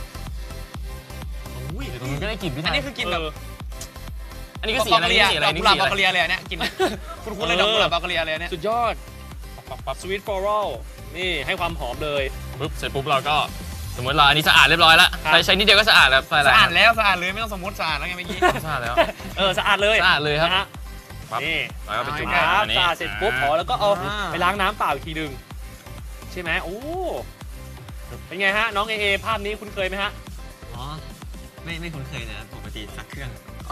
อุ้ยเดี๋ยวตรงนี้ก็ได้กลิ่นพี่ไทอันยนี้คือกินแบบเอออันนี้ก็สีอะไรนี่สีอะไรดอกนี่กุหลาบสีบัลอะกไรเรียเลยอันเนี้ยกินคุณคุณเลยดอกกุหลาบบัลกเรียเลยอันเนี้ยสุดยอดปั๊บปั๊บสวีทฟลอรัลนี่ให้ความหอมเลยปุ๊บเสร็จปุ๊บเราก็สมมติเราอันนี้สะอาดเรียบร้อยแล้วครับใช้ใช้นิดเดียวก็สะอาดแล้วใส่อะไรสะอาดแล้วสะอาดเลยไม่ต้องสมมติสะอาดแล้วไงเมื่อกี้สะอาดแล้วเออสะอาดเลยสะอาดเลยครับนะฮะปั๊บนี่แล้วก็ไปจุ่มคน้ำรับอันนี้สะอาดเสร็จปุ๊บพอแล้วก็เอาไปล้างน้ำเปล่าอีกทีหนึ่งใช่ไหมโอ้เป็นไงฮะน้องเอเอภาพนี้คุณเคยไหมฮะอ๋อไม่ไม่คุ้นเคยนะปกติซักเครื่อง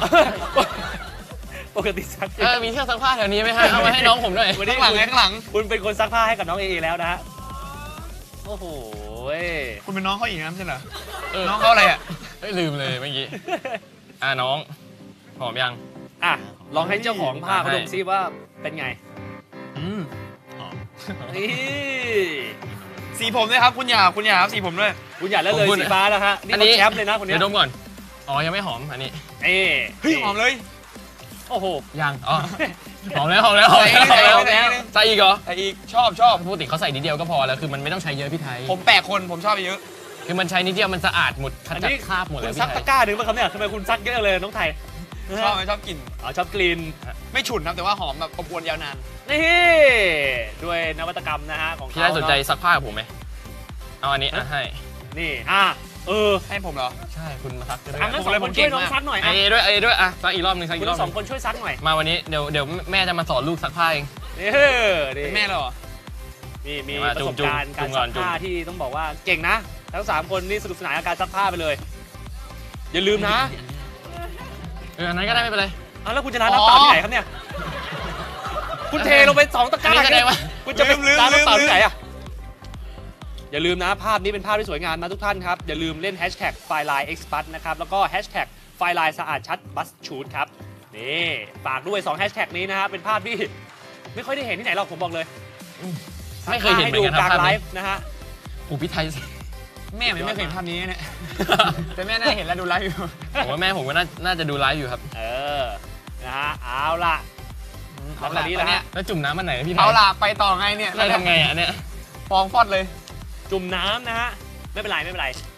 ปกติซักเออมีเครื่องซักผ้าแถวนี้ไหมฮะเอามาให้น้องผมหน่อยวันนี้ข้างหลังไงข้างหลังคุณเป็นคนซักผ้าให้กับน้องเอเอแล้วนะฮะโอ้โหคุณเป็นน้องเขาอีกนะไม่ใช่เหรอเออน้องเขาอะไรอ่ะเฮ้ยลืมเลยเมื่อกี้อ่ะน้องหอมยังอ่ะลองให้เจ้าของผ้าเขาดมซิว่าเป็นไงอืมหอมนี่สีผมด้วยครับคุณหยาบคุณหยาบสีผมด้วยคุณอย่าละเลยสีฟ้าแล้วฮะนี่อันเขานี้แชมป์เลยนะคนเนี้เดี๋ยยวดมก่อนอ๋อยังไม่หอมอันนี้เอ้เฮ้ยหอมเลยโอ้โหยังอ๋อหอมแล้วหอมแล้วหอมใส่แล้วอีกหอมแล้วใส่อีกใส่อีกใส่อีกเหรอไออีกชอบชอบปกติเขาใส่นิดเดียวก็พอแล้วคือมันไม่ต้องใช้เยอะพี่ไทยผมแปลกคนผมชอบเยอะคือมันใช้นิดเดียวมันสะอาดหมดขอันจัดนี้คราบหมดเลคุยณพี่ซักไทตะยกร้าหนึ่งป่ะครับเนี่ยทำไมคุณซักเยอะเลยน้องไทยชอบไหมชอบกลิ่นอ๋อชอบกลิ่นไม่ฉุนครับแต่ว่าหอมแบบอบอวนยาวนานนี่ด้วยนวัตกรรมนะฮะของพี่เขาได้สนใจเอะซักผ้ากับผมไหมเอาอันนี้อ่ะให้นี่อ่ะเออให้ผมเหรอใช่คุณมาซักก็ได้อันนั้นสผมองเลยคผนมเก่ช่วยงน้องมากซักหน่อยไอ้อ่ะด้วยไอ้ด้วยอ่ะซักอีกรอบหนึ่งซักคุอีณกรอบสหองนึ่งคนช่วยซักหน่อยมาวันนี้เดี๋ยวเดี๋ยวแม่จะมาสอนลูกซักผ้าเองนี่นี่เป็นแม่เลยเหรอมีมีมาประสบจุ่มการณ์จุ่การมก่ซัอนกจุ่มผ้าที่ต้องบอกว่าเก่งนะ ทั้งสามคนนี่สนุกสนานกับการซักผ้าไปเลย อย่าลืมนะเอออันนั้นก็ได้ไม่เป็นไรอ้าวแล้วคุณจะล้างน้ำเปล่าที่ไหนครับเนี่ยคุณเทลงไปสองตะกร้าอันนี้แสดงว่าคุณจะไปลืมล้างน้ำเปล่าลืมที่ไหนอ่ะอย่าลืมนะภาพนี้เป็นภาพที่สวยงามนะทุกท่านครับอย่าลืมเล่นแฮชแท็กไฟไลน์เอ็กซ์บัสนะครับแล้วก็แฮชแท็กไฟไลน์สะอาดชัดบัสชูดครับนี่ฝากด้วยสองแฮชแท็กนี้นะฮะเป็นภาพที่ไม่ค่อยได้เห็นที่ไหนหรอกผมบอกเลยไม่เคยเห็นเหมือนกันให้ดูกลางภาพไลนี้ฟ์นะฮะโอ้พี่ไทยแม่ผมยังไม่เคยเห็นภาพนี้เนี่ย แต่แม่น่าเห็นแล้วดูไลฟ์อยู่ผมว่าแม่ผมก็น่าน่าจะดูไลฟ์อยู่ครับเออนะฮะเอาล่ะเอาตละอนนี้ตอนนะเนี้ฮะยแล้วจุ่มน้ำมันไหนพี่ไทยเอาล่ะไปต่อไงเนี่ยเราทำไงอ่ะเนี่ยฟองฟอดเลยจุ่มน้ำนะฮะไม่เป็นไรไม่เป็นไร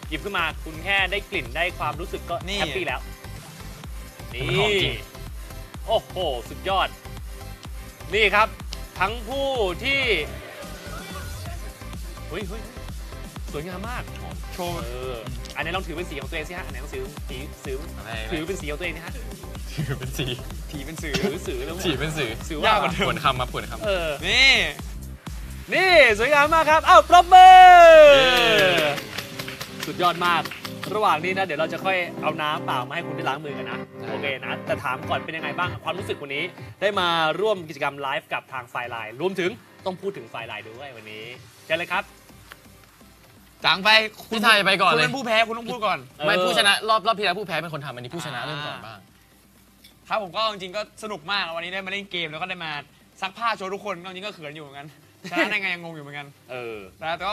หยิบขึ้นมาคุณแค่ได้กลิ่นได้ความรู้สึกก็นี่แฮปปี้แล้วนี่มันหอมจริงโอ้โหสุดยอด นี่ครับ ทั้งผู้ที่เฮ้ยเฮ้ยสวยงามมากโชว์เอออันนี้ลองถือเป็นสีของตัวเองสิฮะอันไหนลองถือสีสือถือเป็นสีของตัวเองนะฮะถือเป็นสีผีเป็นสื่อถือสือแล้วสีเป็นสื่อสือยาว่ากกว่าเดิผวนคำมาผวนคำเออนี่นี่สวยงามมากครับอ้าวปรบมือเย้สุดยอดมาก ระหว่างนี้นะเดี๋ยวเราจะค่อยเอาน้ำเปล่ามาให้คุณได้ล้างมือกันนะโอเคนะแต่ถามก่อนเป็นยังไงบ้างความรู้สึกวันนี้ ได้มาร่วมกิจกรรมไลฟ์กับทางไฟไลน์รวมถึงต้องพูดถึงไฟไลน์ด้วยวันนี้เชิญเลยครับจังไปคุณพี่ไทยไปก่อนคุณเลยเป็นผู้แพ้คุณต้องพูดก่อนไม่เออผู้ชนะรอบรอบที่แล้วผู้แพ้เป็นคนทำอันนี้ผู้ชนะเริ่มก่อนบ้างครับผมก็จริงๆก็สนุกมากวันนี้ได้มาเล่นเกมแล้วก็ได้มาซักผ้าโชว์ทุกคนก็จริงๆก็เขินอยู่เหมือนกันชนะได้ไงยังงงอยู่เหมือนกันเออนะแต่ก็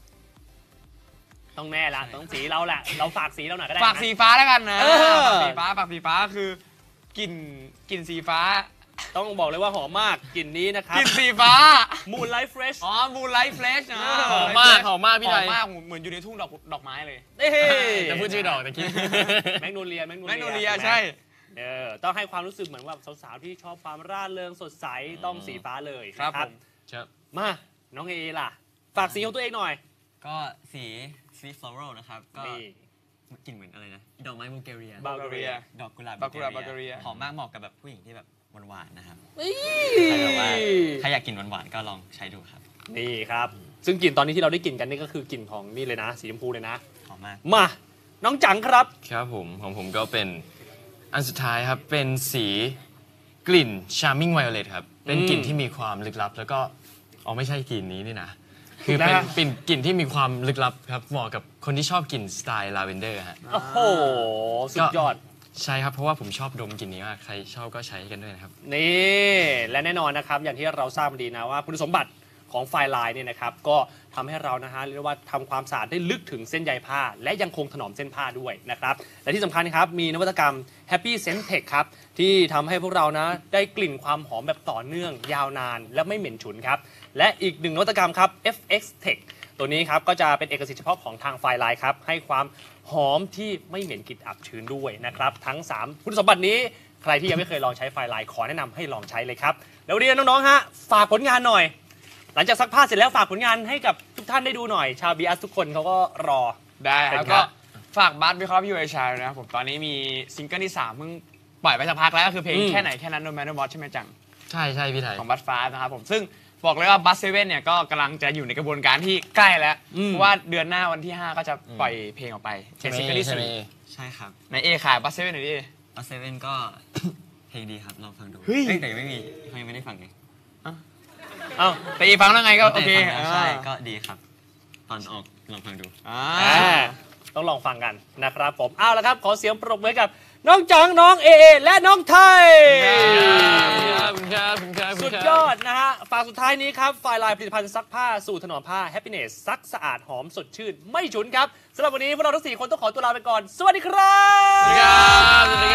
ต้องแน่ละต้องสีเราแหละเราฝากสีเราหน่อยก็ได้ฝากนะสีฟ้าแล้วกันนะเออฝากสีฟ้าฝากสีฟ้าคือกลิ่นกลิ่นสีฟ้าต้องบอกเลยว่าหอมมากกลิ่นนี้นะครับกลิ่นสีฟ้ามูนไลฟ์เฟรชอ๋อมูไลท์เฟลชนะหอมมากหอมมากพี่หไทอมยมากเหมือนอยู่ในทุ่งดอกดอกไม้เลยเอ้ยจะพูดชื่อดอกตะกี้แมกโนเลียแมกโนแมกโนเลีเลียยใช่เออต้องให้ความรู้สึกเหมือนว่าสาวๆที่ชอบความร่าเริงสดใสต้องสีฟ้าเลยครับนะผมครับมาน้องเอล่ะ ฝากสีของตัวเองหน่อยก็สี sweet floral นะครับ ก็นี่กลิ่นเหมือนอะไรนะ ดอกไม้บูเกเรียบัลแกเรียดอกกุหลาบบัลกุหลาบบัลแกเรียหอมมากเหมาะกับแบบผู้หญิงที่แบบหวานๆนะครับนี่ใครแบบว่าใครอยากกินหวานๆก็ลองใช้ดูครับนี่ครับ ซึ่งกลิ่นตอนนี้ที่เราได้กลิ่นกันนี่ก็คือกลิ่นของนี่เลยนะ สีชมพูเลยนะหอมมากมา น้องจังครับครับผมของผมก็เป็นอันสุดท้ายครับเป็นสีกลิ่น Charming Violet ครับเป็นกลิ่นที่มีความลึกลับ แล้วก็อ๋อไม่ใช่กลิ่นนี้นี่นะคือเป็นนะเป็นกลิ่นที่มีความลึกลับครับเหมาะกับคนที่ชอบกลิ่นสไตล์ลาเวนเดอร์ฮะโอ้โห สุดยอดใช่ครับเพราะว่าผมชอบดมกลิ่นนี้มากใครชอบก็ใช้กันด้วยนะครับนี่และแน่นอนนะครับอย่างที่เราทราบมาดีนะว่าคุณสมบัติของไฟไลน์เนี่ยนะครับก็ทำให้เรานะฮะเรียกว่าทำความสะอาดได้ลึกถึงเส้นใยผ้า และยังคงถนอมเส้นผ้าด้วยนะครับและที่สำคัญนะครับมีนวัตกรรม Happy Scent Tech ครับที่ทำให้พวกเรานะได้กลิ่นความหอมแบบต่อเนื่อง ยาวนาน และไม่เหม็นฉุนครับและอีกหนึ่งนวัตกรรมครับ เอฟ เอ็กซ์ Tech ตัวนี้ครับก็จะเป็นเอกสิทธิ์เฉพาะของทางไฟไลน์ครับให้ความหอมที่ไม่เหม็นกลิ่นอับชื้นด้วยนะครับทั้งสามคุณสมบัตินี้ใครที่ยังไม่เคยลองใช้ไฟไลน์ขอแนะนำให้ลองใช้เลยครับแล้ววันนี้น้องๆฮะฝากผลงานหน่อย หลังจากซักผ้าเสร็จแล้วฝากผลงานให้กับทุกท่านได้ดูหน่อย ชาวบีอัสทุกคนเขาก็รอได้คเป็รับนครัก็บฝากบัสวิเคราะห์พี่วายชายนะครับผมตอนนี้มีซิงเกิลที่สามเพิ่งปล่อยไปสักพักแล้วก็คือเพลงแค่ไหนแค่นั้น No Matter What ใช่ไหมจังใช่ใช่พี่ไทยของบัสฟ้านะครับผมซึ่งบอกเลยว่าบัสเซเว่นเนี่ยก็กำลังจะอยู่ในกระบวนการที่ใกล้แล้วอืมเพราะว่าเดือนหน้าวันที่ห้าก็จะปล่อยเพลงออกไปใช่เป็นไหมซิงเกิลที่ใช่ไหมสี่ใช่ครับในเอขายบัสเซเว่นหน่อยดิบัสเซเว่นก็ เพลงดีครับ ลองฟังดูเฮ้ยอ้แต่ยังไม่มียังไม่ได้ฟังเลยเอ้าแต่อีฟังแล้วไงก็โอเคแต่ฟังแล้วใช่อ่าก็ดีครับ ตอนออกลองฟังดูอ่าอ่าต้องลองฟังกันนะครับผมเอาละครับขอเสียงปรบมือกับน้องจังน้องเอเอและน้องไทยครับครับครับสุดยอดนะฮะฝากสุดท้ายนี้ครับไฟไลน์ผลิตภัณฑ์ซักผ้าสู่ถนอมผ้า Happiness ซักสะอาดหอมสดชื่น ไม่ฉุนครับสำหรับวันนี้พวกเราทั้งสี่คนต้องขอตัวลาไปก่อน สวัสดีครับสวัสดีครับสวัสดี